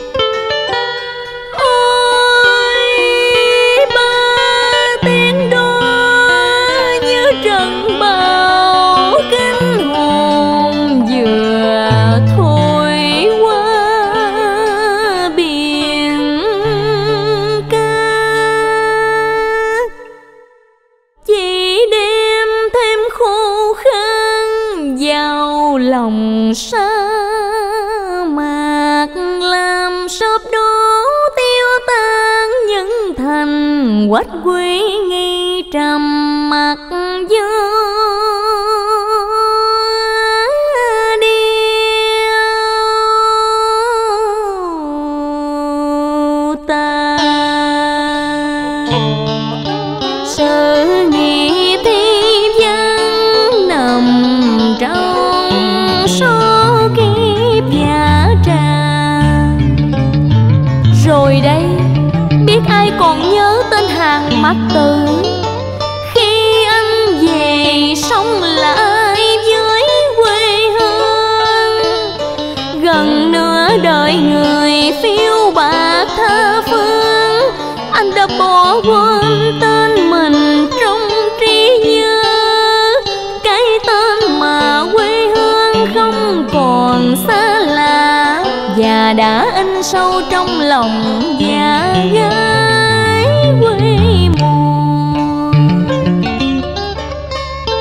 Trần bão kinh hồn vừa thôi qua biển ca, chỉ đem thêm khô khan vào lòng sa mạc, làm sớp đó tiêu tan những thành quách quý nghi trầm mặc gió điêu ta. Sự nghĩ thi văn nằm trong số kiếp giả tràng. Rồi đây biết ai còn nhớ tên Hàng Mạc Tử khi anh về sống lại với quê hương. Gần nửa đời người phiêu bạc tha phương, anh đã bỏ quên tên mình trong trí nhớ, cái tên mà quê hương không còn xa lạ và đã in sâu trong lòng và gái quê mùa.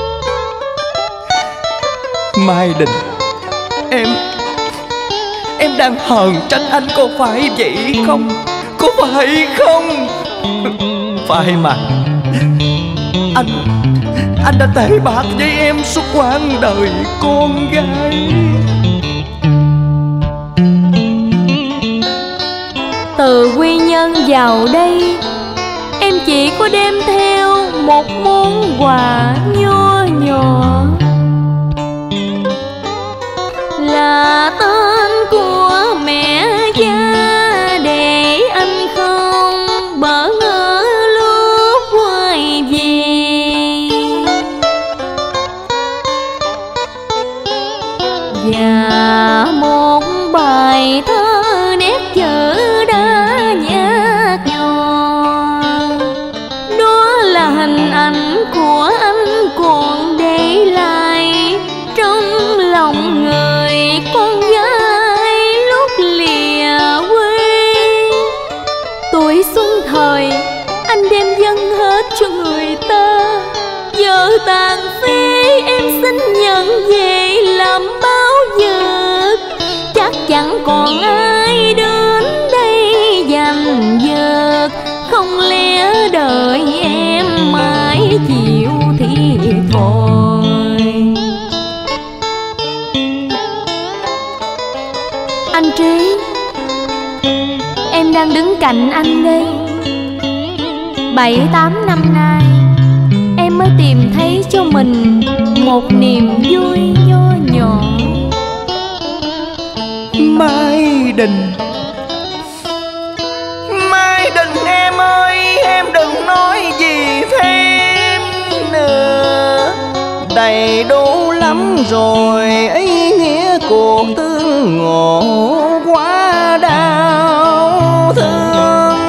Mai Đình, em đang hờn trách anh, có phải vậy không? Có phải không? Phải mà. Anh đã tệ bạc với em suốt quãng đời con gái. Từ quy nhân vào đây, em chỉ có đem theo một món quà nho nhỏ, là tên của mẹ cha, để anh không bỡ ngỡ lúc quay về. Và một bài thơ nét chữ đã nhạt nhòa, đó là hình ảnh của anh còn để lại trong lòng người con gái lúc lìa quê. Tuổi xuân thời anh đem dâng hết cho người ta, giờ tàn phế em xin nhận về làm báo vật. Chắc chẳng còn ai đến đây giành giật, không lẽ đợi em mãi chịu thiệt thòi. Anh Trí, em đang đứng cạnh anh đây. 7-8 năm nay em mới tìm thấy cho mình một niềm vui nho nhỏ. Mai Đình, Mai Đình em ơi, em đừng nói gì thêm nữa. Đầy đủ lắm rồi, ý nghĩa cuộc tương ngộ quá đau thương.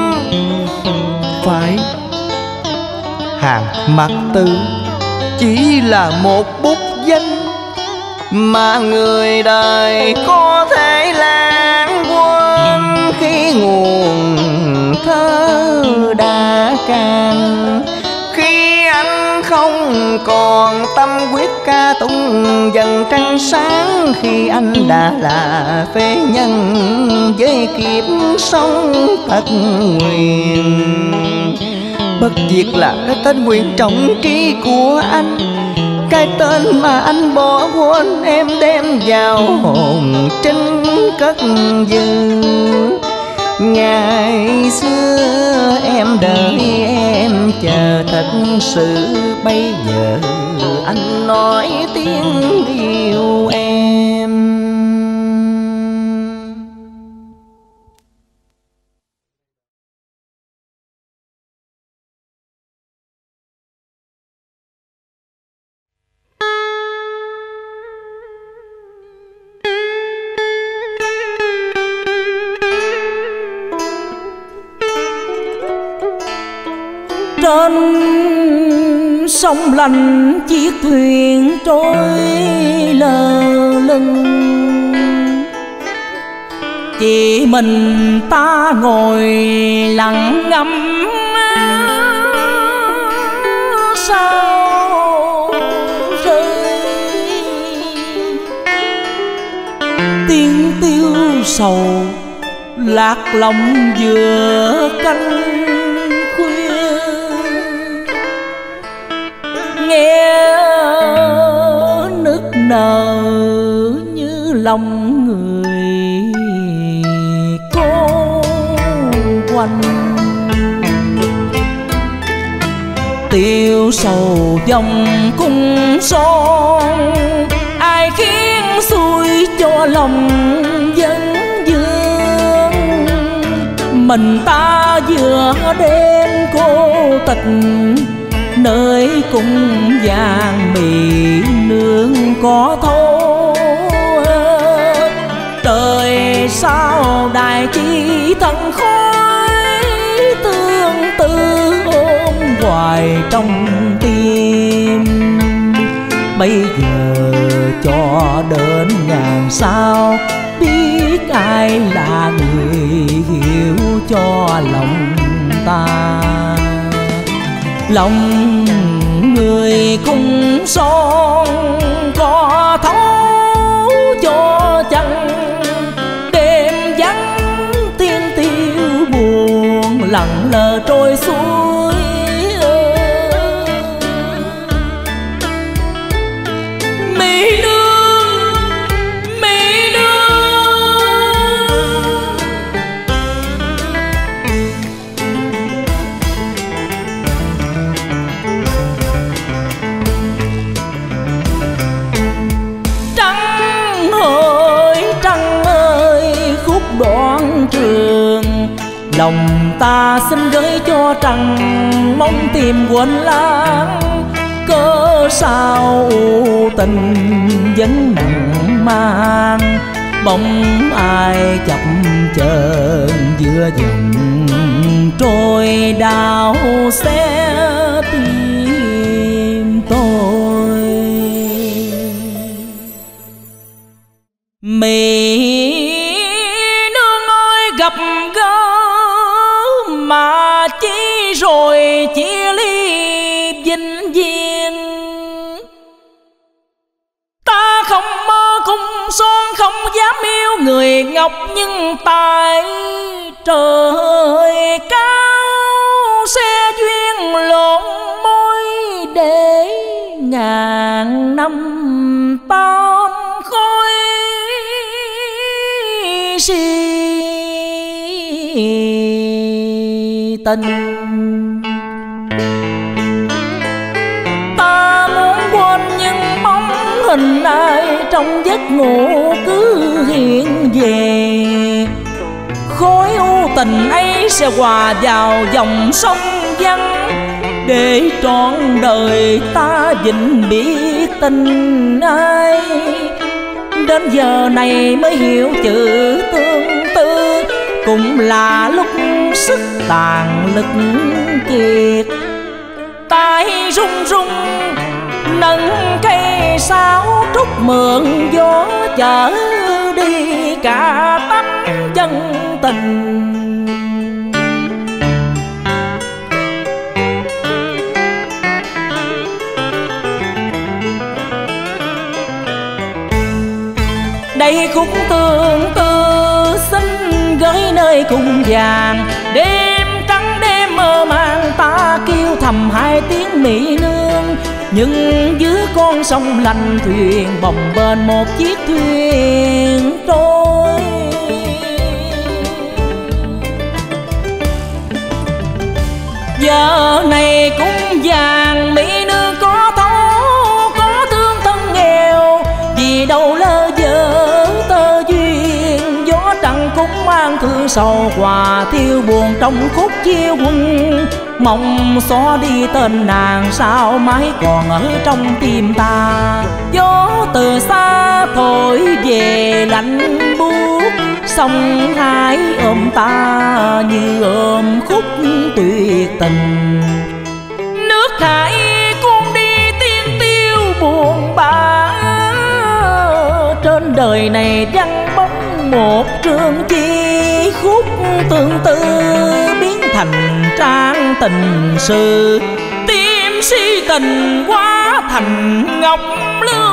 Phải, Hàn Mặc Tử chỉ là một bút danh mà người đời có thể lãng quên khi nguồn thơ đã cạn. Khi anh không còn tâm quyết ca tụng dần trăng sáng, khi anh đã là phế nhân với kiếp sống thật nguyền. Bất diệt là cái tên nguyện trọng trí của anh, cái tên mà anh bỏ quên em đem vào hồn trinh cất giữ. Ngày xưa em đợi em chờ thật sự, bây giờ anh nói tiếng yêu em. Trên sông lạnh chiếc thuyền trôi lờ lưng, chỉ mình ta ngồi lặng ngắm sao rơi. Tiếng tiêu sầu lạc lòng giữa canh khuya, nghe nức nở như lòng người cô quạnh. Tiêu sầu dòng cung son, ai khiến xuôi cho lòng dân dương. Mình ta giữa đêm cô tịch, nơi cung vàng mì nương có thô. Trời sao đài chi thân khói, tương tư ôm hoài trong tim. Bây giờ cho đến ngàn sao, biết ai là người hiểu cho lòng ta. Lòng người cung son có thấu cho chăng, lờ trôi suối. Mỹ nương, Mỹ nương, trăng ơi khúc đoạn trường, lòng ta xin gửi cho trăng, mong tìm quên lãng. Cớ sao tình vẫn nặng mang, bóng ai chập chờn giữa dòng trôi đau xé tim tôi. Mỹ nương ơi gặp gỡ mà chỉ rồi chia ly vĩnh viễn. Ta không mơ cung son, không dám yêu người ngọc, nhưng tại trời cao sẽ duyên lộn môi để ngàn năm tam khói si tình. Ta muốn quên nhưng bóng hình ai trong giấc ngủ cứ hiện về. Khối u tình ấy sẽ hòa vào dòng sông vắng, để trọn đời ta vĩnh biết tình ai. Đến giờ này mới hiểu chữ tương tư, cũng là lúc sức tàn lực kiệt. Tay run run nâng cây sáo trúc mượn gió, chở đi cả tấm chân tình. Đây khúc tương tư xin gửi nơi cung vàng, đêm trắng đêm mơ màng ta kêu thầm hai tiếng Mỹ nương. Nhưng dưới con sông lạnh thuyền bồng bềnh một chiếc thuyền trôi. Giờ này cung vàng Mỹ nương có thấu, có thương thân nghèo, vì đâu lỡ dở tơ duyên. Gió trăng cũng mang thương sầu hòa thiêu buồn trong khúc chia quân. Mong xóa đi tên nàng sao mãi còn ở trong tim ta. Gió từ xa thổi về lạnh buốt, sông Hải ôm ta như ôm khúc tuyệt tình. Nước Hải cuốn đi tiên tiêu buồn bã, trên đời này vắng bóng một trường chi. Khúc tương tư biến thành trang tình sự, tim si tình quá thành ngọc lương.